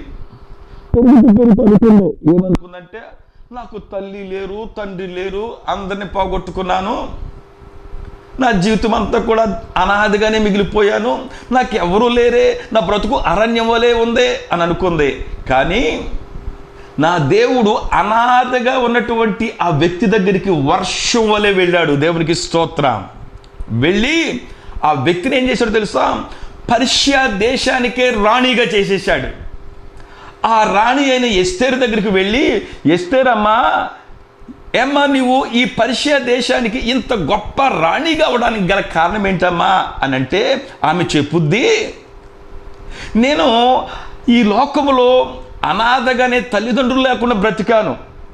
Speaker 2: ఏమనుకుందంటే, నాకు తల్లి లేరు, తండ్రి లేరు, అందరిని పోగొట్టుకున్నాను, నా జీవితం అంతా కూడా అనాథగానే మిగిలిపోయాను, నాకు ఎవరూ లేరే, నా బ్రతుకు అరణ్యం వలె ఉంది అని అనుకుంది. కానీ నా దేవుడు అనాథగా ఉన్నటువంటి ఆ వ్యక్తి దగ్గరికి వర్షం వలె వెళ్ళాడు. దేవునికి స్తోత్రం. వెళ్ళి ఆ వ్యక్తిని ఏం చేశాడు తెలుసా, పర్షియా దేశానికే రాణిగా చేసేసాడు. ఆ రాణి అయిన ఎస్తేరు దగ్గరికి వెళ్ళి, ఎస్తేరు అమ్మా, ఏమ్మా నువ్వు ఈ పర్షియా దేశానికి ఇంత గొప్ప రాణిగా అవడానికి గల కారణం ఏంటమ్మా అని అంటే, ఆమె చెప్పుద్ది, నేను ఈ లోకములో అనాథగానే తల్లిదండ్రులు లేకుండా బ్రతికాను.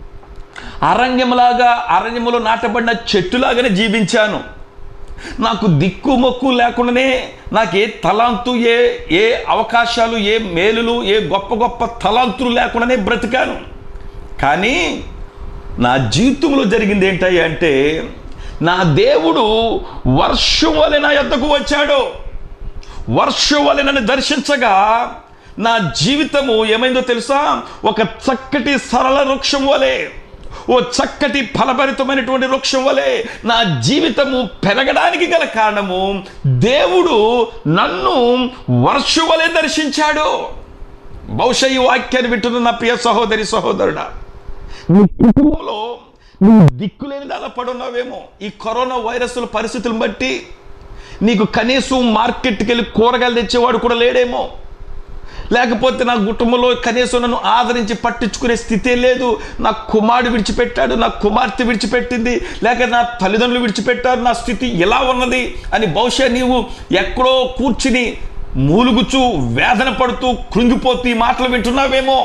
Speaker 2: అరణ్యములాగా అరణ్యములో నాటబడిన చెట్టులాగానే జీవించాను. నాకు దిక్కు మొక్కు లేకుండానే నాకు ఏ తలాంతు, ఏ ఏ అవకాశాలు, ఏ మేలులు, ఏ గొప్ప గొప్ప తలాంతులు లేకుండానే బ్రతికాను. కానీ నా జీవితంలో జరిగింది ఏంటయ్యా అంటే, నా దేవుడు వర్షం వలె నా యొద్దకు వచ్చాడు. వర్షం వలె నన్ను దర్శించగా నా జీవితము ఏమైందో తెలుసా? ఒక చక్కటి సరళ వృక్షం వలె, ఓ చక్కటి ఫలభరితమైనటువంటి వృక్షం వలె నా జీవితము పెరగడానికి గల కారణము దేవుడు నన్ను వర్షం వలె దర్శించాడు. బహుశా ఈ వాక్యాన్ని వింటున్న నా ప్రియ సహోదరి సహోదరుడా, నీ కుటుంబంలో నువ్వు దిక్కులేని దాకా పడున్నావేమో. ఈ కరోనా వైరస్ల పరిస్థితులను బట్టి నీకు కనీసం మార్కెట్కి వెళ్ళి కూరగాయలు తెచ్చేవాడు కూడా లేడేమో. లేకపోతే నా కుటుంబంలో కనీసం నన్ను ఆదరించి పట్టించుకునే స్థితే లేదు. నా కుమారుడు విడిచిపెట్టాడు, నా కుమార్తె విడిచిపెట్టింది, లేక నా తల్లిదండ్రులు విడిచిపెట్టారు, నా స్థితి ఎలా ఉన్నది అని బహుశా నీవు ఎక్కడో కూర్చుని మూలుగుచూ వేదన పడుతూ కృంగిపోతూ ఈ మాటలు వింటున్నావేమో.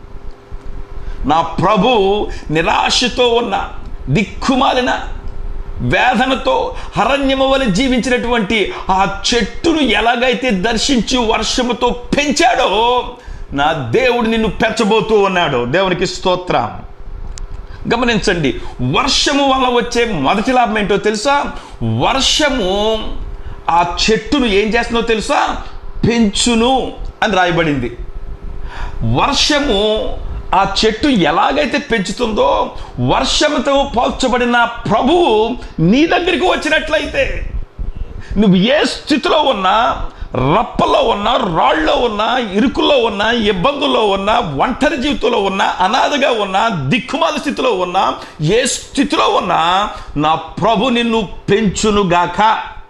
Speaker 2: నా ప్రభు నిరాశతో ఉన్న, దిక్కుమాలిన, వేదనతో అరణ్యము వలె జీవించినటువంటి ఆ చెట్టును ఎలాగైతే దర్శించి వర్షముతో పెంచాడో, నా దేవుడు నిన్ను పెంచబోతూ ఉన్నాడు. దేవునికి స్తోత్రం. గమనించండి, వర్షము వల్ల వచ్చే మొదటి లాభం ఏంటో తెలుసా? వర్షము ఆ చెట్టును ఏం చేస్తుందో తెలుసా? పెంచును అని రాయబడింది. వర్షము ఆ చెట్టు ఎలాగైతే పెంచుతుందో, వర్షంతో పోల్చబడిన ప్రభువు నీ దగ్గరికి వచ్చినట్లయితే నువ్వు ఏ స్థితిలో ఉన్నా, రప్పలో ఉన్నా, రాళ్ళలో ఉన్నా, ఇరుకుల్లో ఉన్నా, ఇబ్బందుల్లో ఉన్నా, ఒంటరి జీవితంలో ఉన్నా, అనాథగా ఉన్నా, దిక్కుమాల స్థితిలో ఉన్నా, ఏ స్థితిలో ఉన్నా నా ప్రభు నిన్ను పెంచునుగాక.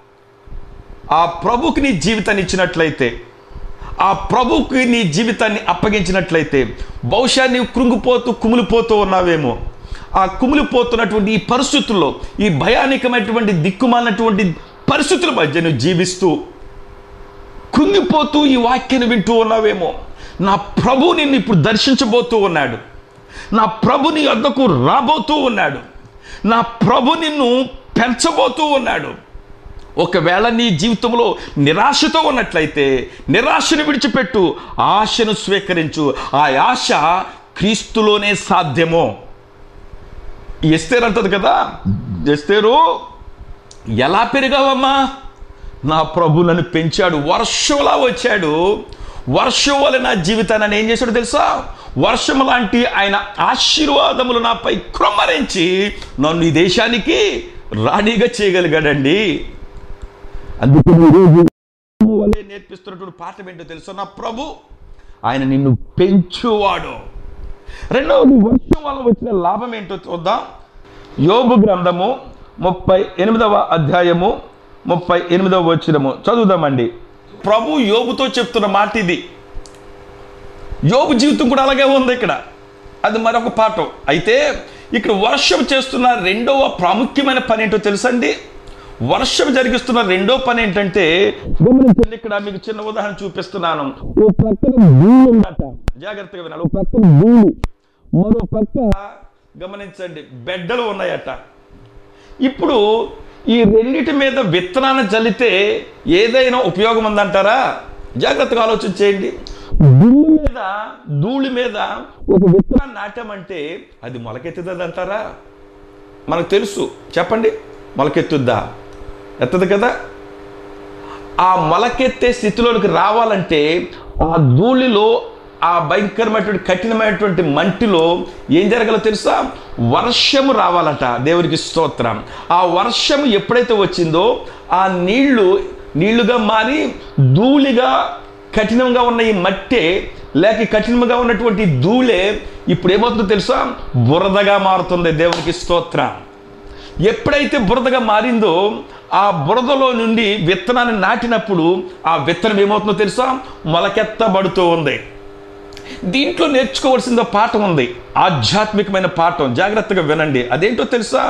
Speaker 2: ఆ ప్రభుకి నీ జీవితాన్ని ఇచ్చినట్లయితే, ఆ ప్రభుకి నీ జీవితాన్ని అప్పగించినట్లయితే, బహుశా నీవు కృంగిపోతూ కుమిలిపోతూ ఉన్నావేమో. ఆ కుమిలిపోతున్నటువంటి ఈ పరిస్థితుల్లో, ఈ భయానకమైనటువంటి దిక్కుమాలినటువంటి పరిస్థితుల మధ్య నువ్వు జీవిస్తూ కృంగిపోతూ ఈ వాక్యాన్ని వింటూ ఉన్నావేమో. నా ప్రభు నిన్ను ఇప్పుడు దర్శించబోతూ ఉన్నాడు. నా ప్రభు నీ వద్దకు రాబోతూ ఉన్నాడు. నా ప్రభు నిన్ను పెంచబోతూ ఉన్నాడు. ఒకవేళ నీ జీవితంలో నిరాశతో ఉన్నట్లయితే నిరాశను విడిచిపెట్టు, ఆశను స్వీకరించు. ఆ ఆశ క్రీస్తులోనే సాధ్యమో. ఎస్తేరు అంటది కదా, ఎస్తేరు ఎలా పెరిగావమ్మా? నా ప్రభు నన్ను పెంచాడు, వర్షంలా వచ్చాడు. వర్షం వల్ల నా జీవితాన్ని ఏం చేశాడు తెలుసా? వర్షం లాంటి ఆయన ఆశీర్వాదములు నాపై క్రమరించి నన్ను ఈ దేశానికి రాణిగా చేయగలిగాడండి. అందుకే ఈరోజు వలే నేర్పిస్తున్నటువంటి పాఠం ఏంటో తెలుసా? నా ప్రభు ఆయన నిన్ను పెంచువాడు. రెండవది, వర్షం వల్ల వచ్చిన లాభం ఏంటో చూద్దాం. యోబు గ్రంథము ముప్పై ఎనిమిదవ అధ్యాయము ముప్పై ఎనిమిదవ వచనము చదువుదామండి. ప్రభు యోబుతో చెప్తున్న మాట ఇది. యోబు జీవితం కూడా అలాగే ఉంది ఇక్కడ. అది మరొక పాఠం. అయితే ఇక్కడ వర్షం చేస్తున్న రెండవ ప్రాముఖ్యమైన పని ఏంటో తెలుసండి? వర్షం జరిగిస్తున్న రెండో పని ఏంటంటే, గమనించండి, ఇక్కడ మీకు చిన్న ఉదాహరణ చూపిస్తున్నాను. ఓ పక్కన భూమి ఉందట, జాగ్రత్తగా వినాలి. ఓ పక్కన భూమి, మరో పక్క గమనించండి బెడ్డలు ఉన్నాయట. ఇప్పుడు ఈ రెండిటి మీద విత్తనాన్ని చల్లితే ఏదైనా ఉపయోగం ఉందంటారా? జాగ్రత్తగా ఆలోచన చేయండి. ధూళి మీద ధూళి మీద ఒక విత్తనాన్ని నాటామంటే అది మొలకెత్తుతుంది అంటారా? మనకు తెలుసు, చెప్పండి, మొలకెత్తుద్దా? ఎత్తదు కదా. ఆ మొలకెత్తే స్థితిలోనికి రావాలంటే ఆ ధూళిలో, ఆ భయంకరమైనటువంటి కఠినమైనటువంటి మంటిలో ఏం జరగాలో తెలుసా? వర్షము రావాలట. దేవునికి స్తోత్రం. ఆ వర్షము ఎప్పుడైతే వచ్చిందో ఆ నీళ్లు నీళ్లుగా మారి ధూళిగా, కఠినంగా ఉన్న ఈ మట్టే లేక కఠినంగా ఉన్నటువంటి ధూళే ఇప్పుడు ఏమవుతుందో తెలుసా? బురదగా మారుతుంది. దేవునికి స్తోత్రం. ఎప్పుడైతే బురదగా మారిందో ఆ బురదలో నుండి విత్తనాన్ని నాటినప్పుడు ఆ విత్తనం ఏమవుతుందో తెలుసా? మొలకెత్తబడుతూ ఉంది. దీంట్లో నేర్చుకోవాల్సిన పాఠం ఉంది, ఆధ్యాత్మికమైన పాఠం. జాగ్రత్తగా వినండి. అదేంటో తెలుసా?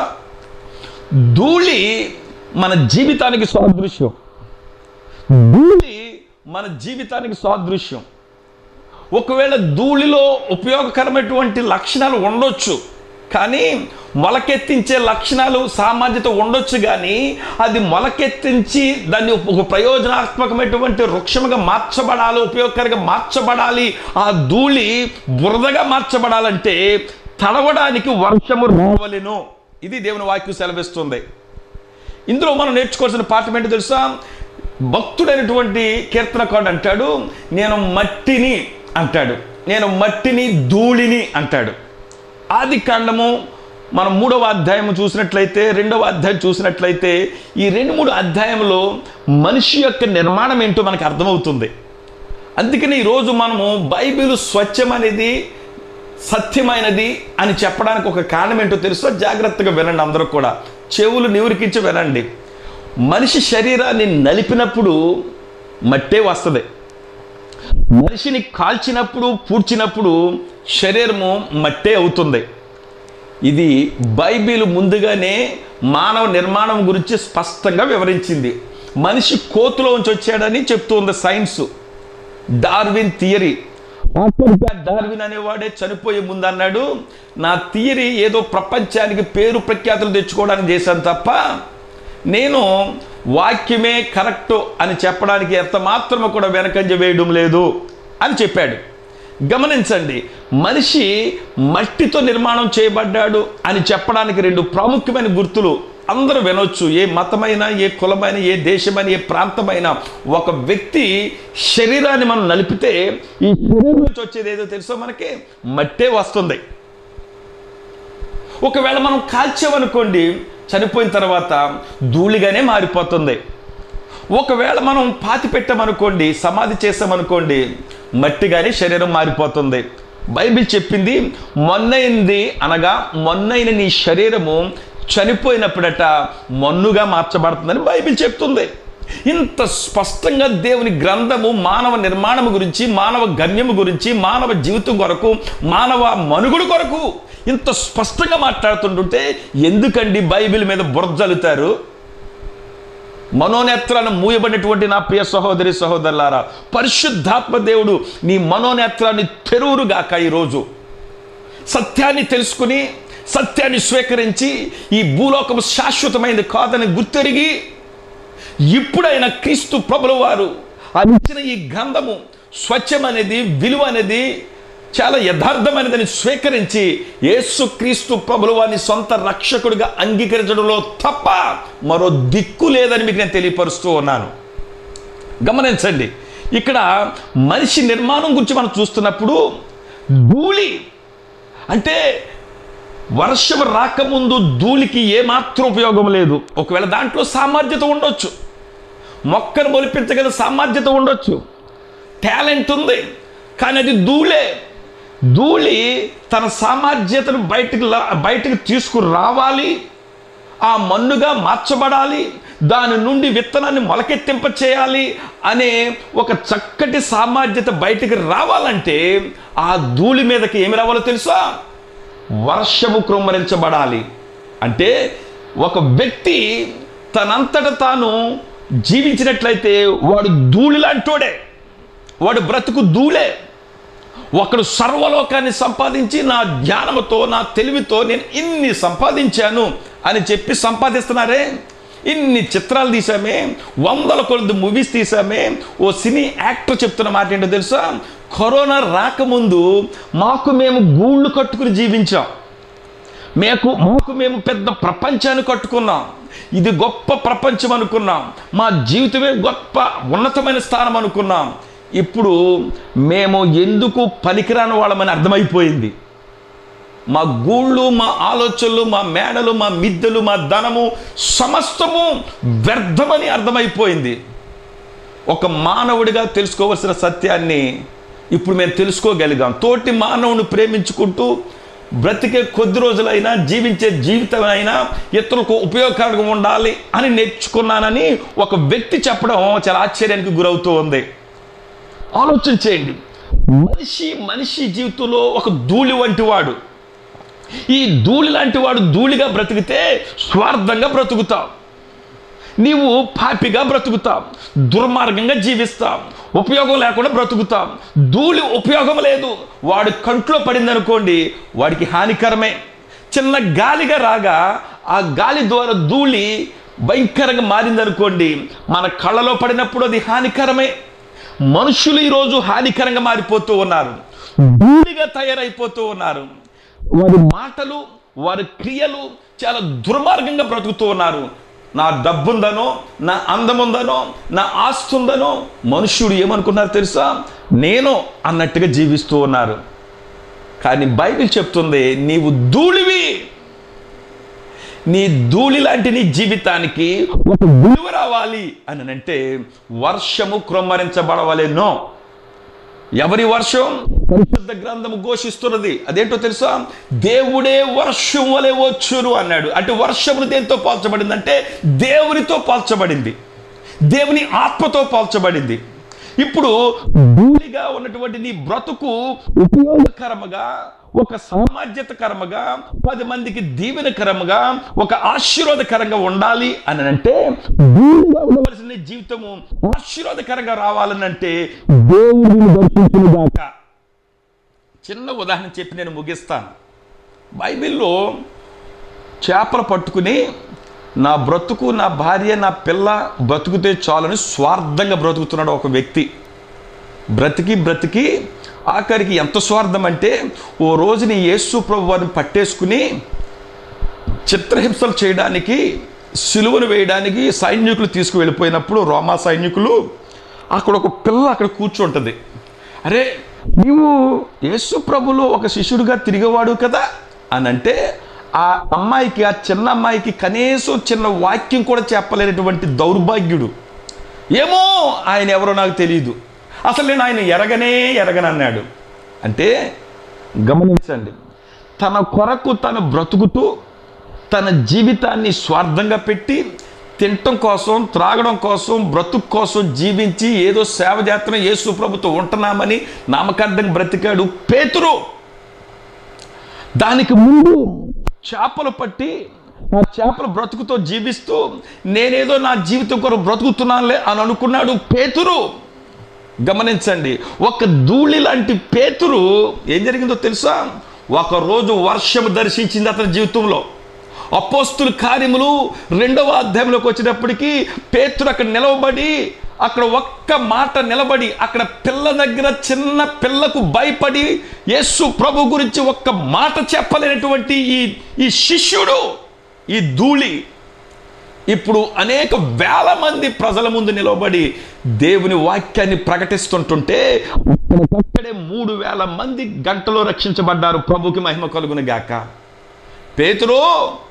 Speaker 2: ధూళి మన జీవితానికి సాదృశ్యం. ధూళి మన జీవితానికి సాదృశ్యం. ఒకవేళ ధూళిలో ఉపయోగకరమైనటువంటి లక్షణాలు ఉండొచ్చు, కానీ మొలకెత్తించే లక్షణాలు సామాన్యత ఉండొచ్చు, కానీ అది మొలకెత్తించి దాన్ని ఒక ప్రయోజనాత్మకమైనటువంటి వృక్షముగా మార్చబడాలి, ఉపయోగకరంగా మార్చబడాలి, ఆ ధూళి బురదగా మార్చబడాలంటే తడవడానికి వర్షము రావలెను. ఇది దేవుని వాక్యం సెలవిస్తుంది. ఇందులో మనం నేర్చుకోవాల్సిన పాఠం ఏంటో తెలుసా? భక్తుడైనటువంటి కీర్తనకారుడు అంటాడు, నేను మట్టిని అంటాడు, నేను మట్టిని ధూళిని అంటాడు. ఆది కాండము మనం మూడవ అధ్యాయం చూసినట్లయితే, రెండవ అధ్యాయం చూసినట్లయితే, ఈ రెండు మూడు అధ్యాయంలో మనిషి యొక్క నిర్మాణం ఏంటో మనకు అర్థమవుతుంది. అందుకని ఈరోజు మనము బైబిల్ స్వచ్ఛమైనది, సత్యమైనది అని చెప్పడానికి ఒక కారణం ఏంటో తెలుసా? జాగ్రత్తగా వినండి, అందరూ కూడా చెవులు నివురికించి వినండి. మనిషి శరీరాన్ని నలిపినప్పుడు మట్టే వస్తుంది. మనిషిని కాల్చినప్పుడు, పూడ్చినప్పుడు శరీరము మట్టే అవుతుంది. ఇది బైబిల్ ముందుగానే మానవ నిర్మాణం గురించి స్పష్టంగా వివరించింది. మనిషి కోతులో నుంచి వచ్చాడని చెప్తుంది సైన్స్, డార్విన్ థియరీ. డార్విన్ అనేవాడే చనిపోయే ముందు అన్నాడు, నా థియరీ ఏదో ప్రపంచానికి పేరు ప్రఖ్యాతులు తెచ్చుకోవడానికి చేశాను తప్ప నేను వాక్యమే కరెక్ట్ అని చెప్పడానికి ఎంత మాత్రము కూడా వెనకంజ వేయడం లేదు అని చెప్పాడు. గమనించండి, మనిషి మట్టితో నిర్మాణం చేయబడ్డాడు అని చెప్పడానికి రెండు ప్రాముఖ్యమైన గుర్తులు అందరూ వినొచ్చు. ఏ మతమైనా, ఏ కులమైన, ఏ దేశమైన, ఏ ప్రాంతమైన ఒక వ్యక్తి శరీరాన్ని మనం నలిపితే ఈ శరీరం నుంచి వచ్చేది ఏదో తెలుసో మనకి మట్టే వస్తుంది. ఒకవేళ మనం కాల్చామనుకోండి, చనిపోయిన తర్వాత ధూళిగానే మారిపోతుంది. ఒకవేళ మనం పాతి పెట్టామనుకోండి, సమాధి చేసామనుకోండి, మట్టిగానే శరీరం మారిపోతుంది. బైబిల్ చెప్పింది, మొన్నైంది అనగా మొన్నైన నీ శరీరము చనిపోయినప్పుడట మన్నుగా మార్చబడుతుందని బైబిల్ చెప్తుంది. ఇంత స్పష్టంగా దేవుని గ్రంథము మానవ నిర్మాణం గురించి, మానవ గమ్యము గురించి, మానవ జీవితం కొరకు, మానవ మనుగుడు కొరకు ఇంత స్పష్టంగా మాట్లాడుతుంటుంటే ఎందుకండి బైబిల్ మీద బురజలుతారు? మనోనేత్రాన్ని మూయబడినటువంటి నా ప్రియ సహోదరి సహోదరులారా, పరిశుద్ధాత్మ దేవుడు నీ మనోనేత్రాన్ని తెరువురుగాక. ఈరోజు సత్యాన్ని తెలుసుకుని, సత్యాన్ని స్వీకరించి, ఈ భూలోకము శాశ్వతమైనది కాదని గుర్తెరిగి, ఇప్పుడైనా క్రీస్తు ప్రభుల వారు అందించిన ఈ గ్రంథము స్వచ్ఛమనేది, విలువ అనేది, చాలా యథార్థమైనదని స్వీకరించి యేసు క్రీస్తు ప్రభుల వారిని సొంత రక్షకుడిగా అంగీకరించడంలో తప్ప మరో దిక్కు లేదని మీకు నేను తెలియపరుస్తూ ఉన్నాను. గమనించండి, ఇక్కడ మనిషి నిర్మాణం గురించి మనం చూస్తున్నప్పుడు ధూళి అంటే వర్షం రాకముందు ధూళికి ఏమాత్రం ఉపయోగం లేదు. ఒకవేళ దాంట్లో సామర్థ్యత ఉండొచ్చు, మొక్కను మొలిపించగల సామర్థ్యత ఉండొచ్చు, టాలెంట్ ఉంది, కానీ అది ధూళే. ధూళి తన సామర్థ్యతను బయటికి బయటికి తీసుకురావాలి, ఆ మన్నుగా మార్చబడాలి, దాని నుండి విత్తనాన్ని మొలకెత్తింప చేయాలి అనే ఒక చక్కటి సామర్థ్యత బయటికి రావాలంటే ఆ ధూళి మీదకి ఏమి రావాలో తెలుసా? వర్షము కృమ్మరించబడాలి. అంటే ఒక వ్యక్తి తనంతట తాను జీవించినట్లయితే వాడు ధూళి లాంటోడే, వాడు బ్రతుకు ధూళే. ఒకడు సర్వలోకాన్ని సంపాదించి నా జ్ఞానముతో, నా తెలివితో నేను ఇన్ని సంపాదించాను అని చెప్పి సంపాదిస్తున్నారే, ఇన్ని చిత్రాలు తీసామే, వందల కొద్ది మూవీస్ తీసామే. ఓ సినీ యాక్టర్ చెప్తున్న మాట ఏంటో తెలుసా? కరోనా రాకముందు మాకు మేము గూళ్ళు కట్టుకుని జీవించాం, మేకు మాకు మేము పెద్ద ప్రపంచాన్ని కట్టుకున్నాం, ఇది గొప్ప ప్రపంచం అనుకున్నాం, మా జీవితమే గొప్ప ఉన్నతమైన స్థానం అనుకున్నాం. ఇప్పుడు మేము ఎందుకు పనికిరాని వాళ్ళమని అర్థమైపోయింది. మా గూళ్ళు, మా ఆలోచనలు, మా మేడలు, మా మిద్దెలు, మా ధనము సమస్తము వ్యర్థమని అర్థమైపోయింది. ఒక మానవుడిగా తెలుసుకోవలసిన సత్యాన్ని ఇప్పుడు మేము తెలుసుకోగలిగాం. తోటి మానవుని ప్రేమించుకుంటూ బ్రతికే కొద్ది రోజులైనా, జీవించే జీవితమైనా ఇతరులకు ఉపయోగకరంగా ఉండాలి అని నేర్చుకున్నానని ఒక వ్యక్తి చెప్పడం చాలా ఆశ్చర్యానికి గురవుతూ ఉంది. ఆలోచన చేయండి, మనిషి మనిషి జీవితంలో ఒక ధూళి వంటి వాడు. ఈ ధూళి లాంటి వాడు ధూళిగా బ్రతికితే స్వార్థంగా బ్రతుకుతావు. నీవు పాపిగా బ్రతుకుతావు, దుర్మార్గంగా జీవిస్తావు, ఉపయోగం లేకుండా బ్రతుకుతావు. ధూళి ఉపయోగం లేదు. వాడు కంట్లో పడింది అనుకోండి, వాడికి హానికరమే. చిన్న గాలిగా రాగా ఆ గాలి ద్వారా ధూళి భయంకరంగా మారిందనుకోండి, మన కళ్ళలో పడినప్పుడు అది హానికరమే. మనుషులు ఈరోజు హానికరంగా మారిపోతూ ఉన్నారు, ధూళిగా తయారైపోతూ ఉన్నారు. వారి మాటలు, వారి క్రియలు చాలా దుర్మార్గంగా బ్రతుకుతూ ఉన్నారు. నా డబ్బుందనో, నా అందముందనో, నా ఆస్తి ఉందనో మనుష్యుడు ఏమనుకున్నారు తెలుసా? నేను అన్నట్టుగా జీవిస్తూ ఉన్నారు. కానీ బైబిల్ చెప్తుంది, నీవు ధూళివి. నీ ధూళి లాంటి నీ జీవితానికి ఒక విలువ రావాలి అని అంటే వర్షము క్రొమ్మరించబడవలెనో. ఎవరి వర్షం? పరిశుద్ధ గ్రంథము ఘోషిస్తున్నది. అదేంటో తెలుసా? దేవుడే వర్షం వలె వచ్చును అన్నాడు. అంటే వర్షమును దేంతో పోల్చబడిందంటే దేవునితో పోల్చబడింది, దేవుని ఆత్మతో పోల్చబడింది. ఇప్పుడు ధూళిగా ఉన్నటువంటి నీ బ్రతుకు ఉపయోగకరముగా, ఒక సామాజ్యతకరముగా, పది మందికి దీవెనకరముగా, ఒక ఆశీర్వాదకరంగా ఉండాలి అని అంటే, ధూళిగా ఉండవలసిన జీవితము ఆశీర్వాదకరంగా రావాలని అంటే దేవుడిని దర్శించునుగాక. చిన్న ఉదాహరణ చెప్పి నేను ముగిస్తాను. బైబిల్లో చేపలు పట్టుకుని నా బ్రతుకు, నా భార్య, నా పిల్ల బ్రతుకుతే చాలని స్వార్థంగా బ్రతుకుతున్నాడు ఒక వ్యక్తి. బ్రతికి బ్రతికి ఆఖరికి ఎంత స్వార్థం అంటే, ఓ రోజుని యేసు ప్రభు వారిని పట్టేసుకుని చిత్రహింసలు చేయడానికి, సిలువను వేయడానికి సైనికులు తీసుకువెళ్ళిపోయినప్పుడు, రోమా సైనికులు, అక్కడ ఒక పిల్ల అక్కడ కూర్చుంటుంది. అరే, నీవు యేసు ప్రభులో ఒక శిష్యుడిగా తిరిగేవాడు కదా అని అంటే, ఆ అమ్మాయికి, ఆ చిన్న అమ్మాయికి కనీసం చిన్న వాక్యం కూడా చెప్పలేనటువంటి దౌర్భాగ్యుడు. ఏమో ఆయన ఎవరో నాకు తెలియదు, అసలు నేను ఆయన ఎరగనే ఎరగనన్నాడు. అంటే గమనించండి, తన కొరకు తను బ్రతుకుతూ తన జీవితాన్ని స్వార్థంగా పెట్టి తినటం కోసం, త్రాగడం కోసం, బ్రతుకు కోసం జీవించి ఏదో సేవ చేస్తున్నాం, యేసు ప్రభుతో ఉంటున్నామని నామకార్థంగా బ్రతికాడు పేతురు. దానికి ముందు చేపలు పట్టి ఆ చేపల బ్రతుకుతో జీవిస్తూ నేనేదో నా జీవితం కొరకు బ్రతుకుతున్నానులే అని అనుకున్నాడు పేతురు. గమనించండి, ఒక ధూళి లాంటి పేతురు ఏం జరిగిందో తెలుసా? ఒకరోజు వర్షము దర్శించింది అతని జీవితంలో. అపోస్తుల కార్యములు రెండవ అధ్యాయంలోకి వచ్చినప్పటికీ పేతురు అక్కడ నిలవబడి, అక్కడ ఒక్క మాట నిలబడి, అక్కడ పిల్ల దగ్గర చిన్న పిల్లకు భయపడి యేసు ప్రభు గురించి ఒక్క మాట చెప్పలేనటువంటి ఈ ఈ శిష్యుడు, ఈ ధూళి ఇప్పుడు అనేక వేల మంది ప్రజల ముందు నిలబడి దేవుని వాక్యాన్ని ప్రకటిస్తుంటుంటే అక్కడికక్కడే మూడు వేల మంది గంటలో రక్షించబడ్డారు. ప్రభుకి మహిమ కలుగును గాక. పేతురు,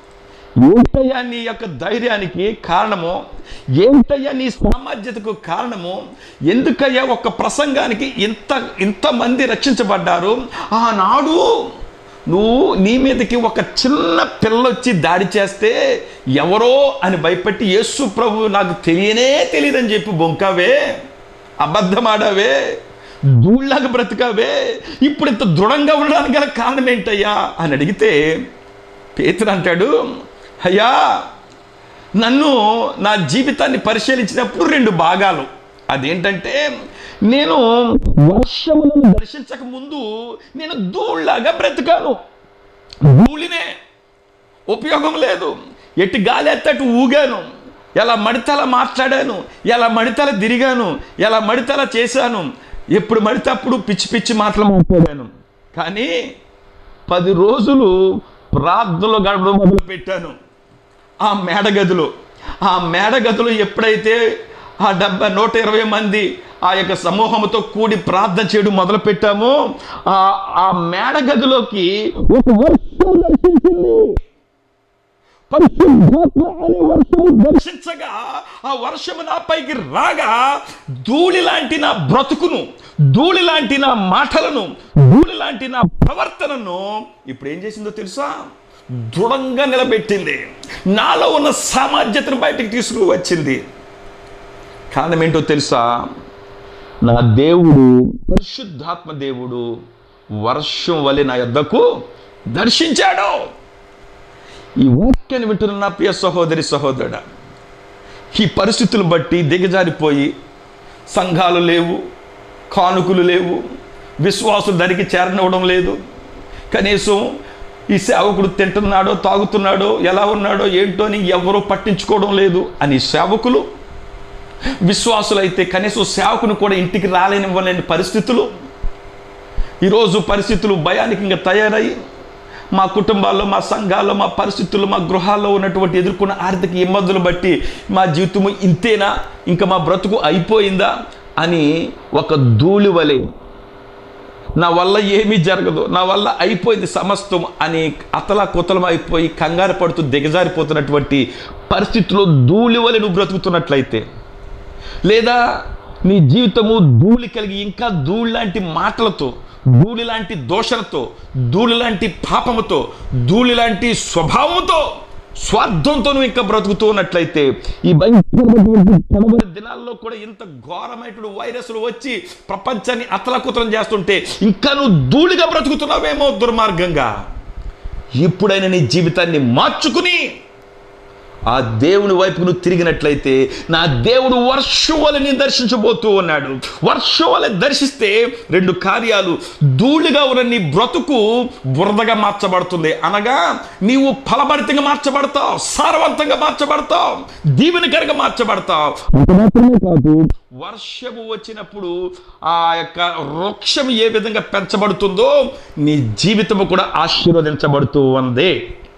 Speaker 2: ఏంటయ్యా నీ యొక్క ధైర్యానికి కారణము? ఏంటయ్యా నీ సామర్థ్యతకు కారణము? ఎందుకయ్యా ఒక్క ప్రసంగానికి ఇంత ఇంతమంది రక్షించబడ్డారు? ఆనాడు నువ్వు నీ మీదకి ఒక చిన్న పిల్ల వచ్చి దాడి చేస్తే ఎవరో అని భయపెట్టి యేసు ప్రభు నాకు తెలియనే తెలియదని చెప్పి బొంకావే, అబద్ధమాడావే, ధూళ్ళగా బ్రతికావే, ఇప్పుడు ఇంత దృఢంగా ఉండడానికి గల కారణం ఏంటయ్యా అని అడిగితే పేతురు అంటాడు, అయ్యా, నన్ను నా జీవితాన్ని పరిశీలించినప్పుడు రెండు భాగాలు. అదేంటంటే, నేను వర్షములను దర్శించక ముందు నేను ధూళిలాగా బ్రతికాను. ధూళినే, ఉపయోగం లేదు. ఎట్టి గాలి ఎత్తట్టు ఊగాను, ఎలా మడితలా మాట్లాడాను, ఎలా మడితలా తిరిగాను, ఎలా మడితలా చేశాను, ఎప్పుడు మడితే అప్పుడు పిచ్చి పిచ్చి మాటలు మాట్లాడాను. కానీ పది రోజులు ప్రార్థనలో గడపడం మొదలు పెట్టాను. ఆ మేడగదిలో ఆ మేడగదిలో ఎప్పుడైతే ఆ డెబ్బై నూట ఇరవై మంది ఆ యొక్క సమూహంతో కూడి ప్రార్థన చేయడం మొదలు పెట్టామో, ఆ ఆ మేడగదిలోకి ఒక వర్షం దర్శించింది. పరిశుద్ధాత్మ అనే వర్షము దర్శించగా ఆ వర్షము నా పైకి రాగా ధూళి లాంటి నా బ్రతుకును, ధూళి లాంటి నా మాటలను, ధూళి లాంటి నా ప్రవర్తనను ఇప్పుడు ఏం చేసిందో తెలుసా? దృఢంగా నిలబెట్టింది. నాలో ఉన్న సామర్థ్యతను బయటకు తీసుకువచ్చింది. కారణం ఏంటో తెలుసా? నా దేవుడు, పరిశుద్ధాత్మ దేవుడు వర్షం వలె నా యొద్దకు దర్శించాడు. ఈ వాక్యాన్ని వింటున్న నా ప్రియ సహోదరి సహోదరుడా, ఈ పరిస్థితులను బట్టి దిగజారిపోయి సంఘాలు లేవు, కానుకలు లేవు, విశ్వాసులు దానికి చేరనివ్వడం లేదు. కనీసం ఈ సేవకుడు తింటున్నాడో తాగుతున్నాడో ఎలా ఉన్నాడో ఏంటో అని ఎవరూ పట్టించుకోవడం లేదు అని సేవకులు, విశ్వాసులు అయితే కనీసం సేవకుని కూడా ఇంటికి రాలేనివ్వలేని పరిస్థితులు. ఈరోజు పరిస్థితులు భయానికి ఇంకా తయారయ్యి మా కుటుంబాల్లో, మా సంఘాల్లో, మా పరిస్థితుల్లో, మా గృహాల్లో ఉన్నటువంటి ఎదుర్కొన్న ఆర్థిక ఇబ్బందులు బట్టి మా జీవితము ఇంతేనా, ఇంకా మా బ్రతుకు అయిపోయిందా అని ఒక ధూళి వలె, నా వల్ల ఏమీ జరగదు, నా వల్ల అయిపోయింది సమస్తం అని అతలా కుతలం అయిపోయి కంగారు పడుతూ దిగజారిపోతున్నటువంటి పరిస్థితుల్లో ధూళి వలె నువ్వు బ్రతుకుతున్నట్లయితే, లేదా నీ జీవితము ధూళి కలిగి ఇంకా ధూళి లాంటి మాటలతో, ధూళి లాంటి దోషణతో, ధూళి లాంటి పాపముతో, ధూళి లాంటి స్వభావంతో, స్వార్థంతో నువ్వు ఇంకా బ్రతుకుతూ ఉన్నట్లయితే, ఈ భయంకరమైన దినాల్లో కూడా ఇంత ఘోరమైనటువంటి వైరస్లు వచ్చి ప్రపంచాన్ని అతలకుతలం చేస్తుంటే ఇంకా నువ్వు ధూళిగా బ్రతుకుతున్నావేమో దుర్మార్గంగా. ఇప్పుడైనా నీ జీవితాన్ని మార్చుకుని ఆ దేవుని వైపుకు నువ్వు తిరిగినట్లయితే, నా దేవుడు వర్షం వలె నీ దర్శించబోతూ ఉన్నాడు. వర్షం వలె దర్శిస్తే రెండు కార్యాలు. ధూళిగా ఉన్న నీ బ్రతుకు బురదగా మార్చబడుతుంది, అనగా నీవు ఫలభరితంగా మార్చబడతావు, సారవంతంగా మార్చబడతావు, దీవెనకరంగా మార్చబడతావు. అంత మాత్రమే కాదు, వర్షము వచ్చినప్పుడు ఆ యొక్క వృక్షం ఏ విధంగా పెంచబడుతుందో నీ జీవితము కూడా ఆశీర్వదించబడుతూ ఉంది.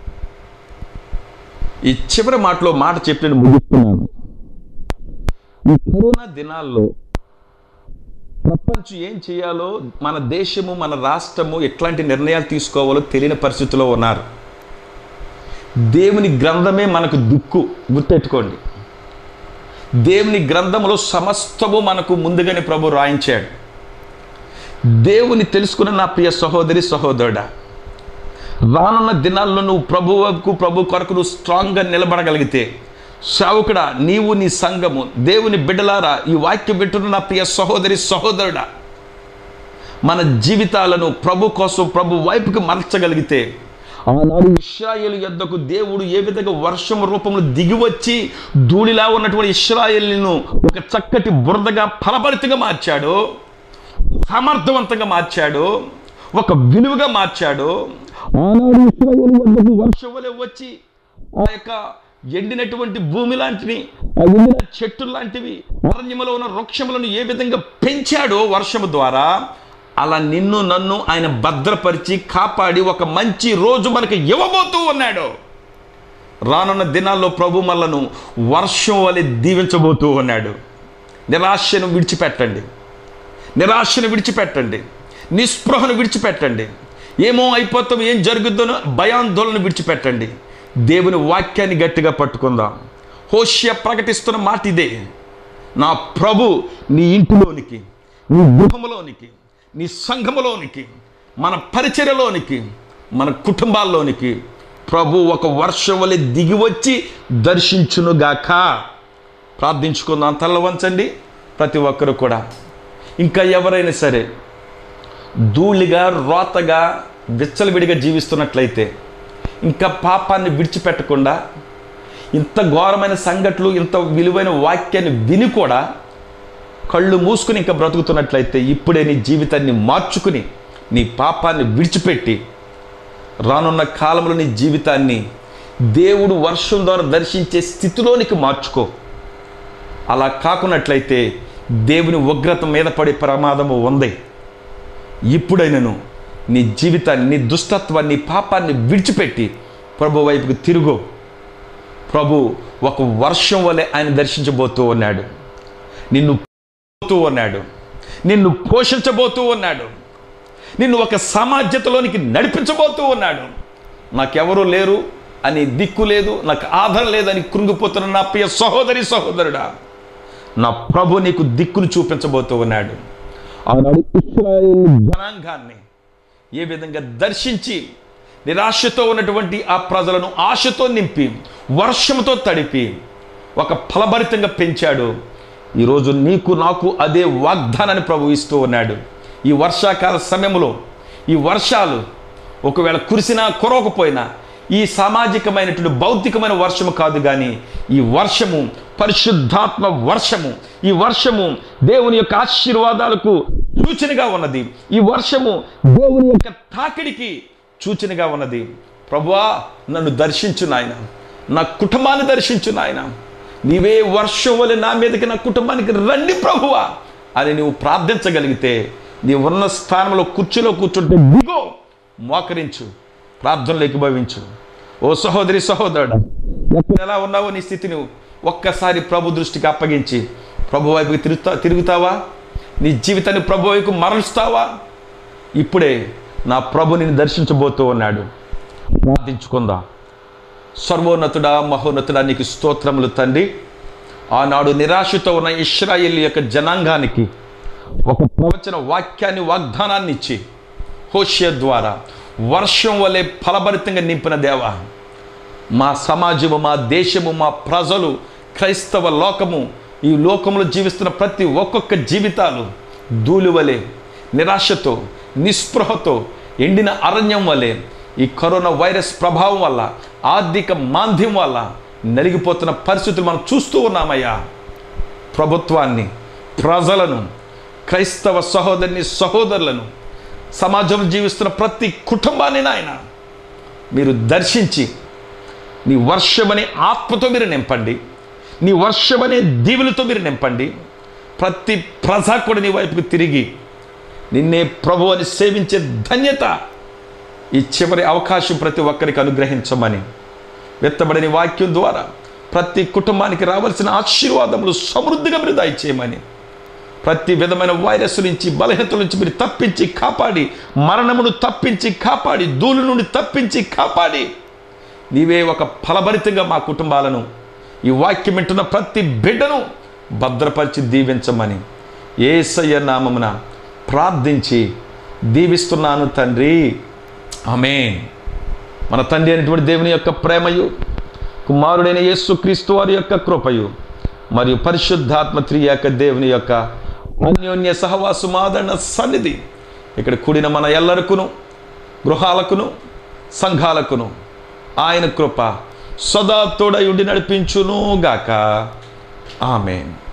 Speaker 2: ఈ చివరి మాటలో మాట చెప్పి నేను ముగిస్తున్నాను. ఈ కరోనా దినాల్లో ప్రపంచం ఏం చేయాలో, మన దేశము, మన రాష్ట్రము ఎట్లాంటి నిర్ణయాలు తీసుకోవాలో తెలియని పరిస్థితిలో ఉన్నారు. దేవుని గ్రంథమే మనకు దిక్కు, గుర్తెట్టుకోండి. దేవుని గ్రంథంలో సమస్తము మనకు ముందుగానే ప్రభు రాయించాడు. దేవుని తెలుసుకున్న నా ప్రియ సహోదరి సహోదరుడా, రానున్న దినాల్లో నువ్వు ప్రభువుకు, ప్రభు కొరకు నువ్వు స్ట్రాంగ్గా నిలబడగలిగితే, సేవకుడా, నీవు, నీ సంఘము, దేవుని బిడ్డలారా, ఈ వాక్యం వింటున్న నా ప్రియ సహోదరి సహోదరుడా, మన జీవితాలను ప్రభు కోసం, ప్రభు వైపుకి మలచగలిగితే, ఆనాడు ఇశ్రాయేలు యొద్దకు దేవుడు ఏ విధంగా వర్షం రూపంలో దిగివచ్చి ధూళిలా ఉన్నటువంటి ఇశ్రాయేలును ఒక చక్కటి బురదగా ఫలభరితంగా మార్చాడు, సమర్థవంతంగా మార్చాడు, ఒక విలువగా మార్చాడు. ఆనాడు ఇశ్రాయేలు వద్దకు వర్షం వలె వచ్చి ఆ యొక్క ఎండినటువంటి భూమి లాంటివి, ఆ ఎండిన చెట్టు లాంటివి, అరణ్యములో ఉన్న వృక్షములను ఏ విధంగా పెంచాడో వర్షము ద్వారా, అలా నిన్ను నన్ను ఆయన భద్రపరిచి కాపాడి ఒక మంచి రోజు మనకు ఇవ్వబోతూ ఉన్నాడు. రానున్న దినాల్లో ప్రభు మనలను వర్షం వలె దీవించబోతూ ఉన్నాడు. నిరాశను విడిచిపెట్టండి, నిరాశను విడిచిపెట్టండి, నిస్పృహను విడిచిపెట్టండి, ఏమో అయిపోతాం, ఏం జరుగుతుందో భయాందోళన విడిచిపెట్టండి. దేవుని వాక్యాన్ని గట్టిగా పట్టుకుందాం. హోషేయ ప్రకటిస్తున్న మాట ఇదే, నా ప్రభు నీ ఇంటిలోనికి, నీ గృహంలోనికి, నీ సంఘములోనికి, మన పరిచర్యలోనికి, మన కుటుంబాల్లోనికి ప్రభు ఒక వర్షం వలె దిగి వచ్చి దర్శించునుగాక. ప్రార్థించుకుందాం. తల వంచండి ప్రతి ఒక్కరు కూడా. ఇంకా ఎవరైనా సరే ధూళిగా, రోతగా, విచ్చలవిడిగా జీవిస్తున్నట్లయితే, ఇంకా పాపాన్ని విడిచిపెట్టకుండా, ఇంత ఘోరమైన సంఘటనలు, ఇంత విలువైన వాక్యాన్ని విని కూడా కళ్ళు మూసుకుని ఇంకా బ్రతుకుతున్నట్లయితే, ఇప్పుడే నీ జీవితాన్ని మార్చుకుని నీ పాపాన్ని విడిచిపెట్టి రానున్న కాలంలో నీ జీవితాన్ని దేవుడు వర్షం ద్వారా దర్శించే స్థితిలోనికి మార్చుకో. అలా కాకున్నట్లయితే దేవుని ఉగ్రత మీద పడే ప్రమాదము ఉంది. ఇప్పుడైనను నీ జీవితాన్ని, నీ దుష్టత్వాన్ని, పాపాన్ని విడిచిపెట్టి ప్రభు వైపుకు తిరుగు. ప్రభు ఒక వర్షం వలె ఆయన దర్శించబోతూ ఉన్నాడు, నిన్ను పోతూ ఉన్నాడు, నిన్ను పోషించబోతూ ఉన్నాడు, నిన్ను ఒక సమాజంలోనికి నడిపించబోతూ ఉన్నాడు. నాకెవరూ లేరు అని దిక్కు లేదు, నాకు ఆధారం లేదని కృంగిపోతున్న నా ప్రియ సహోదరి సహోదరుడా, నా ప్రభు నీకు దిక్కును చూపించబోతూ ఉన్నాడు. ఆనాడు ఇశ్రాయేలు జనాంగాన్ని ఏ విధంగా దర్శించి నిరాశతో ఉన్నటువంటి ఆ ప్రజలను ఆశతో నింపి, వర్షంతో తడిపి ఒక ఫలభరితంగా పెంచాడు. ఈరోజు నీకు నాకు అదే వాగ్దానాన్ని ప్రభు ఇస్తూ ఉన్నాడు. ఈ వర్షాకాల సమయంలో ఈ వర్షాలు ఒకవేళ కురిసినా కురవకపోయినా, ఈ సామాజికమైనటువంటి భౌతికమైన వర్షము కాదు, కానీ ఈ వర్షము పరిశుద్ధాత్మ వర్షము. ఈ వర్షము దేవుని యొక్క ఆశీర్వాదాలకు సూచనగా ఉన్నది. ఈ వర్షము దేవుని యొక్క తాకిడికి సూచనగా ఉన్నది. ప్రభువా, నన్ను దర్శించు నాయన, నా కుటుంబాన్ని దర్శించు నాయన, నీవే వర్షం వలె నా మీదకి, నా కుటుంబానికి రండి ప్రభువా అని నువ్వు ప్రార్థించగలిగితే, నీ ఉన్న స్థానంలో కుర్చీలో కూర్చుంటే దిగో, మోకరించు, ప్రార్థనలోకి భవించు. ఓ సహోదరి సహోదరుడు, ఎక్కడ ఎలా ఉన్నావో నీ స్థితిని ఒక్కసారి ప్రభు దృష్టికి అప్పగించి ప్రభు వైపుకి తిరుగుతా తిరుగుతావా నీ జీవితాన్ని ప్రభు వైపు మరలుస్తావా? ఇప్పుడే నా ప్రభు నిన్ను దర్శించబోతూ ఉన్నాడు. ప్రార్థించుకుందాం. సర్వోన్నతుడా, మహోన్నతుడా, నీకు స్తోత్రములు తండ్రి. ఆనాడు నిరాశతో ఉన్న ఇశ్రాయేలు యొక్క జనాంగానికి ఒక ప్రవచన వాక్యాన్ని, వాగ్దానాన్ని ఇచ్చి హోషేయ ద్వారా వర్షం వలె ఫలభరితంగా నింపిన దేవా, మా సమాజము, మా దేశము, మా ప్రజలు, క్రైస్తవ లోకము, ఈ లోకంలో జీవిస్తున్న ప్రతి ఒక్కొక్క జీవితాలు ధూళి వలె, నిరాశతో, నిస్పృహతో, ఎండిన అరణ్యం వలె ఈ కరోనా వైరస్ ప్రభావం వల్ల, ఆర్థిక మాంద్యం వల్ల నలిగిపోతున్న పరిస్థితులు మనం చూస్తూ ఉన్నామయ్యా. ప్రభుత్వాన్ని, ప్రజలను, క్రైస్తవ సహోదరిని సహోదరులను, సమాజంలో జీవిస్తున్న ప్రతి కుటుంబాన్ని నాయన మీరు దర్శించి నీ వర్షమనే ఆత్మతో మీరు నింపండి, నీ వర్షమనే దీవులతో మీరు నింపండి. ప్రతి ప్రజ కూడా నీ వైపుకు తిరిగి నిన్నే ప్రభు అని సేవించే ధన్యత ఈ చివరి అవకాశం ప్రతి ఒక్కరికి అనుగ్రహించమని, వెత్తబడిన వాక్యం ద్వారా ప్రతి కుటుంబానికి రావాల్సిన ఆశీర్వాదములు సమృద్ధిగా మీరు దయచేయమని, ప్రతి విధమైన వైరస్ నుంచి, బలహీనతల నుంచి మీరు తప్పించి కాపాడి, మరణమును తప్పించి కాపాడి, ధూళి నుండి తప్పించి కాపాడి, నీవే ఒక ఫలభరితంగా మా కుటుంబాలను, ఈ వాక్యం వింటున్న ప్రతి బిడ్డను భద్రపరిచి దీవించమని యేసయ్య నామమున ప్రార్థించి దీవిస్తున్నాను తండ్రి. ఆమేన్. మన తండ్రి అయినటువంటి దేవుని యొక్క ప్రేమయు, కుమారుడైన యేసుక్రీస్తు వారి యొక్క కృపయు, మరియు పరిశుద్ధాత్మ త్రియేక దేవుని యొక్క అన్యోన్య సహవాసం, ఆదరణ, సన్నిధి ఇక్కడ కూడిన మన ఎల్లరికును, గృహాలకును, సంఘాలకును ఆయన కృప సదా తోడై ఉండి నడిపించును గాక. ఆమేన్.